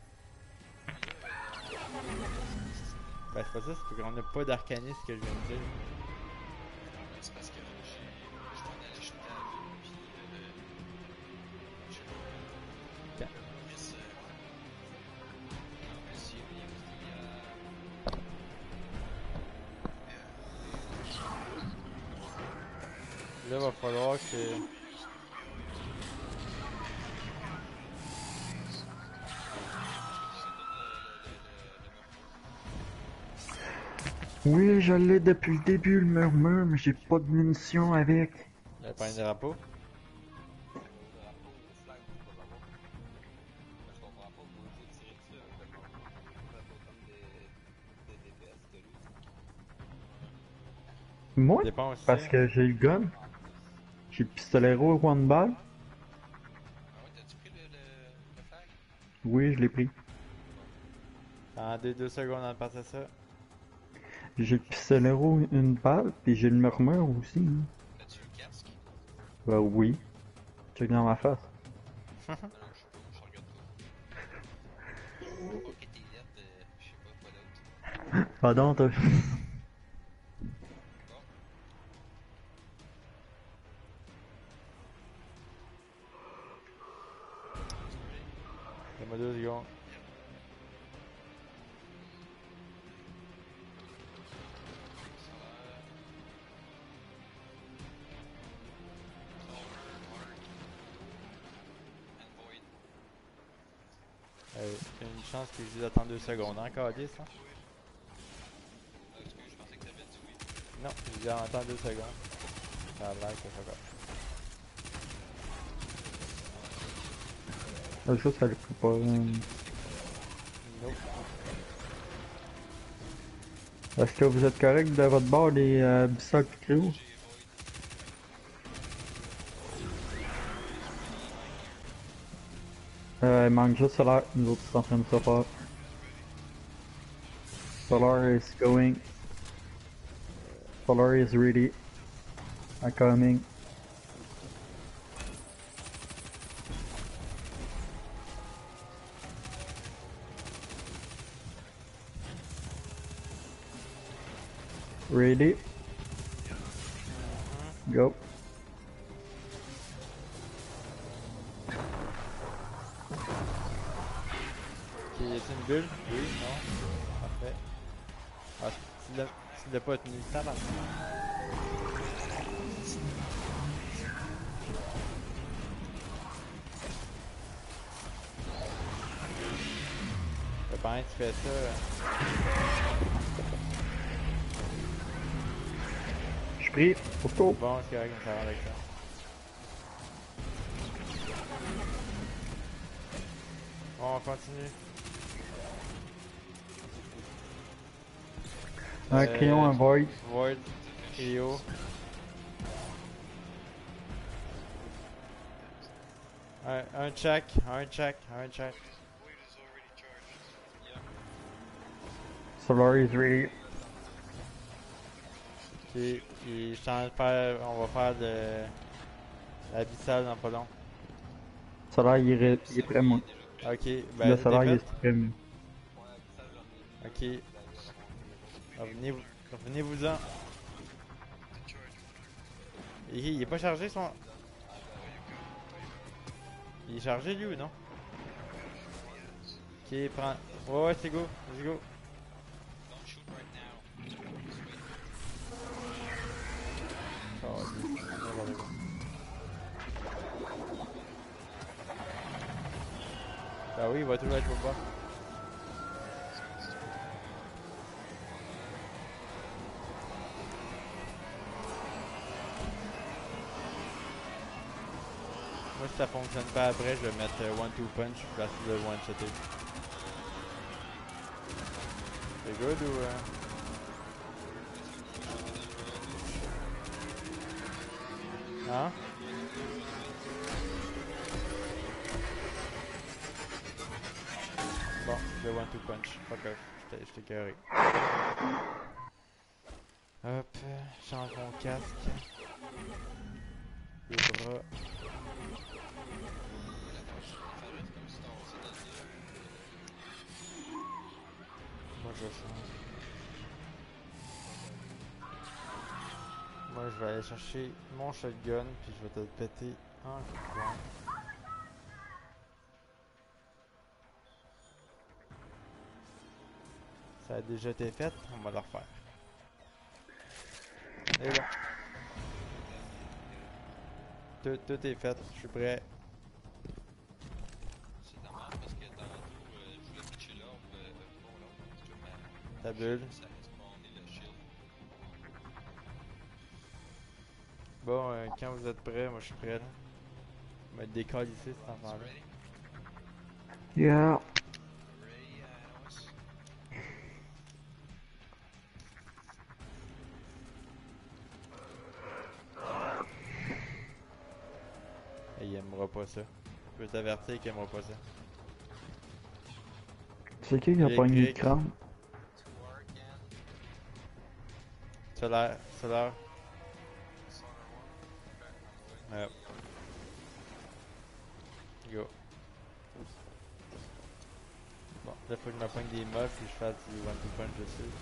Ben c'est pas ça, c'est qu'on n'a pas d'arcanisme que je viens de dire. C'est parce que j'ai. Je t'en allais jeter à la ville, puis. Euh, je sais pas. Ok. Chris, euh, ouais. Monsieur, il me dit. Euh, Là, va falloir que. Oui, je l'ai depuis le début, le murmure, mais j'ai pas de munitions avec. Il y a pas un drapeau. Au drapeau, au flag, tu peux l'avoir. Mais je comprends pas pourquoi il faut tirer dessus avec le drapeau. Ça fait comme des, des D P S de lui. Moi? Dépend aussi. Parce que j'ai le gun. J'ai le pistolero one ball. Ah ouais, t'as-tu pris le, le, le flag? Oui, je l'ai pris. En deux, deux secondes à passer ça. J'ai le pistolero une balle, puis j'ai le murmure aussi. hein. T'as-tu le casque? Bah oui. Check dans ma face. Non, non, je sais pas, je regarde pas. Ok, tes lettres, euh, je sais pas quoi d'autre. Pardon, toi. Donne-moi deux secondes. Euh, il y a une chance que je dise attendre deux secondes, hein, Cadice, hein? Excuse, je pensais que t'avais dit oui. Non, je dis attends deux secondes. Ça a l'air que ça va. La chose, ça le fait pas. euh. Nope. Est-ce que vous êtes correct de votre bord, les euh, Bissol pis Créo? Euh, il manque juste Solar. Nous autres, c'est en train de se faire. Solar is going. Solar is ready. I'm coming. Ready. Go. Ok, y a-t-il une bulle? Oui, non. Parfait. Ah, s'il l'a s'il l'a pas tenu, ça va. Ouais, pendant que tu fais ça. Je suis pris. Auto. Bon, c'est correct, on s'arrête avec ça. Bon, on continue. Un Euh, crayon, un void. Void, Clio. Un, un check, un check, un check. Void is already charged. Solar is ready. Ok, puis je suis en train de faire, on va faire de l'abyssal dans pas long. Solar, il est, ré- il est prêt, moi. Ok, ben Le c'est Solar, il fait. est prêt, moi. Ouais, puis ça, j'en ai. Ok, revenez-vous, revenez-vous-en. Il, il est pas chargé son. Il est chargé lui ou non? Ok, prends. Ouais, ouais, c'est go, let's go. Don't shoot right now. Oh, n'importe quoi. Bah oui, il va toujours être au bas. Moi, si ça fonctionne pas après, je vais mettre euh, one two punch place de one shotter. C'est good ou euh... Hein? Bon, le one two punch. Fuck off. J'étais j'étais carré. Hop, change mon casque. Les bras. Moi je vais changer. Moi je vais aller chercher mon shotgun puis je vais te le péter en coup de poing. Ça a déjà été fait, on va le refaire. Et bon. Tout, tout est fait, je suis prêt. C'est dommage parce que tantôt, euh, je voulais pitcher l'orbe, euh, bon, là, parce que ma- Ta bulle. ça a spawné le shield. Bon, euh, quand vous êtes prêts, moi je suis prêt là. Je vais me décoller ici cet enfant-là. Ready? Yeah. Ready, Alice? Et il aimera pas ça. Je peux t'avertir qu'il aimera pas ça. C'est qui qui a Les pogné le Grecs. crâne? To work and Solaire, solaire. solar one. Okay, I'm going. Ouais. Go. Bon, là faut que je me pogne des mobs puis je fasse du one two punch dessus.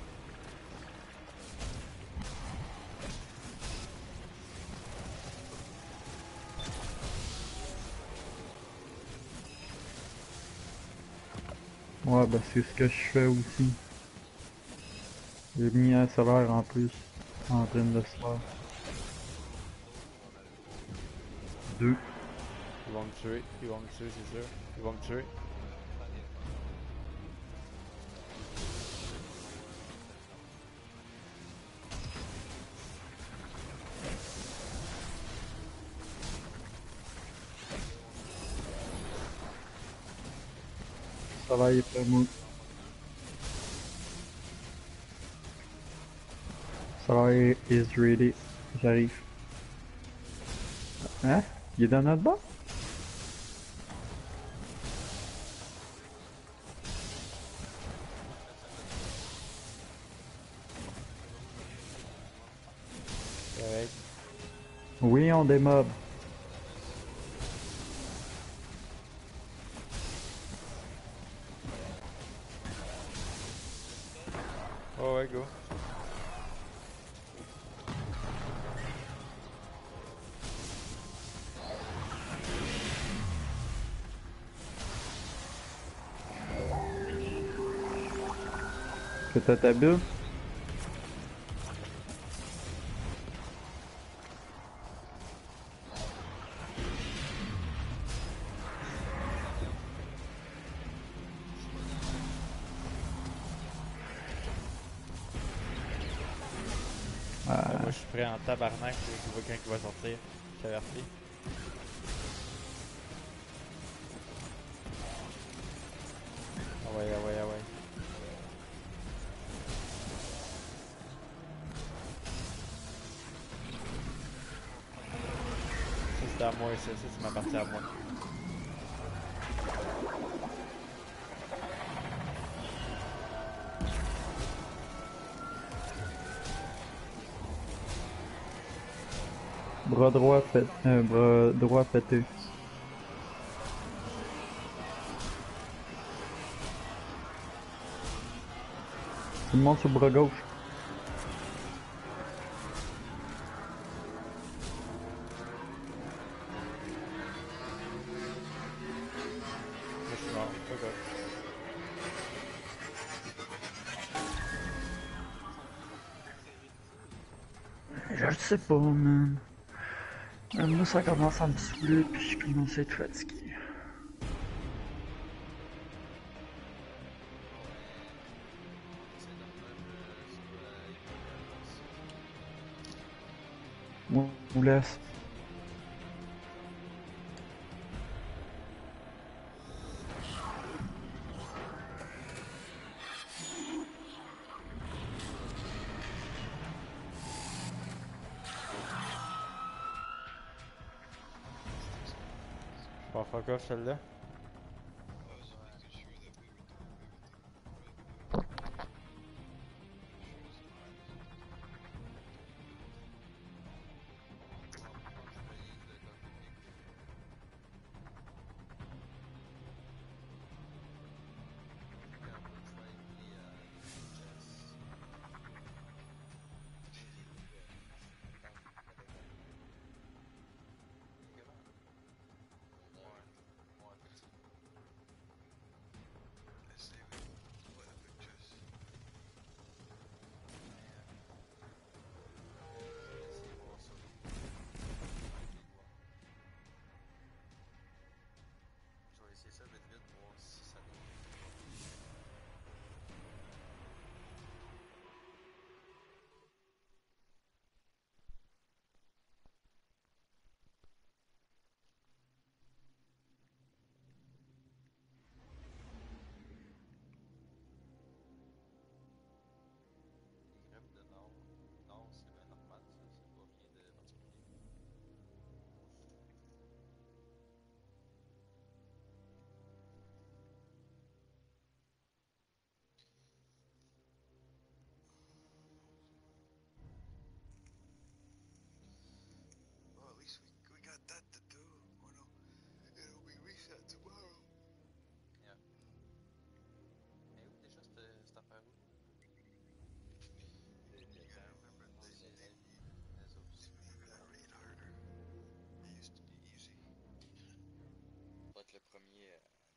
Ouais, bah c'est ce que je fais aussi. J'ai mis un solaire en plus, en train de se faire. Deux. Ils vont me tuer, ils vont me tuer c'est sûr. Ils vont me tuer. Solaire est pas mou. Solaire is ready. J'arrive. Hein? Il est dans notre bas? Correct. Oui, on des mobs. Oh ouais, go. Que t'as ta bulle? Ah, Moi je suis prêt en tabarnak, je vois quand il va sortir. Je t'avertis. Ah ouais, ah ouais, ah ouais. Ça c'est à moi, ça, ça c'est ma partie à moi. bras droit fait, euh, bras droit pété. Tout le monde sur le bras gauche. Moi je suis mort, fuck off. Je le sais pas, man. Euh, Moi, ça commence à me saouler, puis je commence à être fatigué. On vous laisse. Bon, fuck off celle-là. I was just making sure that we were doing everything right. I say we split up and just Je vais essayer ça vite vite, voir si ça donne. Les grippes de nord. Nord, c'est bien normal, ça. C'est pas rien de particulier. well, at least we we got that to do. Oh no, it'll be reset tomorrow. Yeah. Mais où déjà cette, cette affaire-là? You gotta remember they, C'est they, les autres. they gotta read harder. It used to be easy. Va être le premier à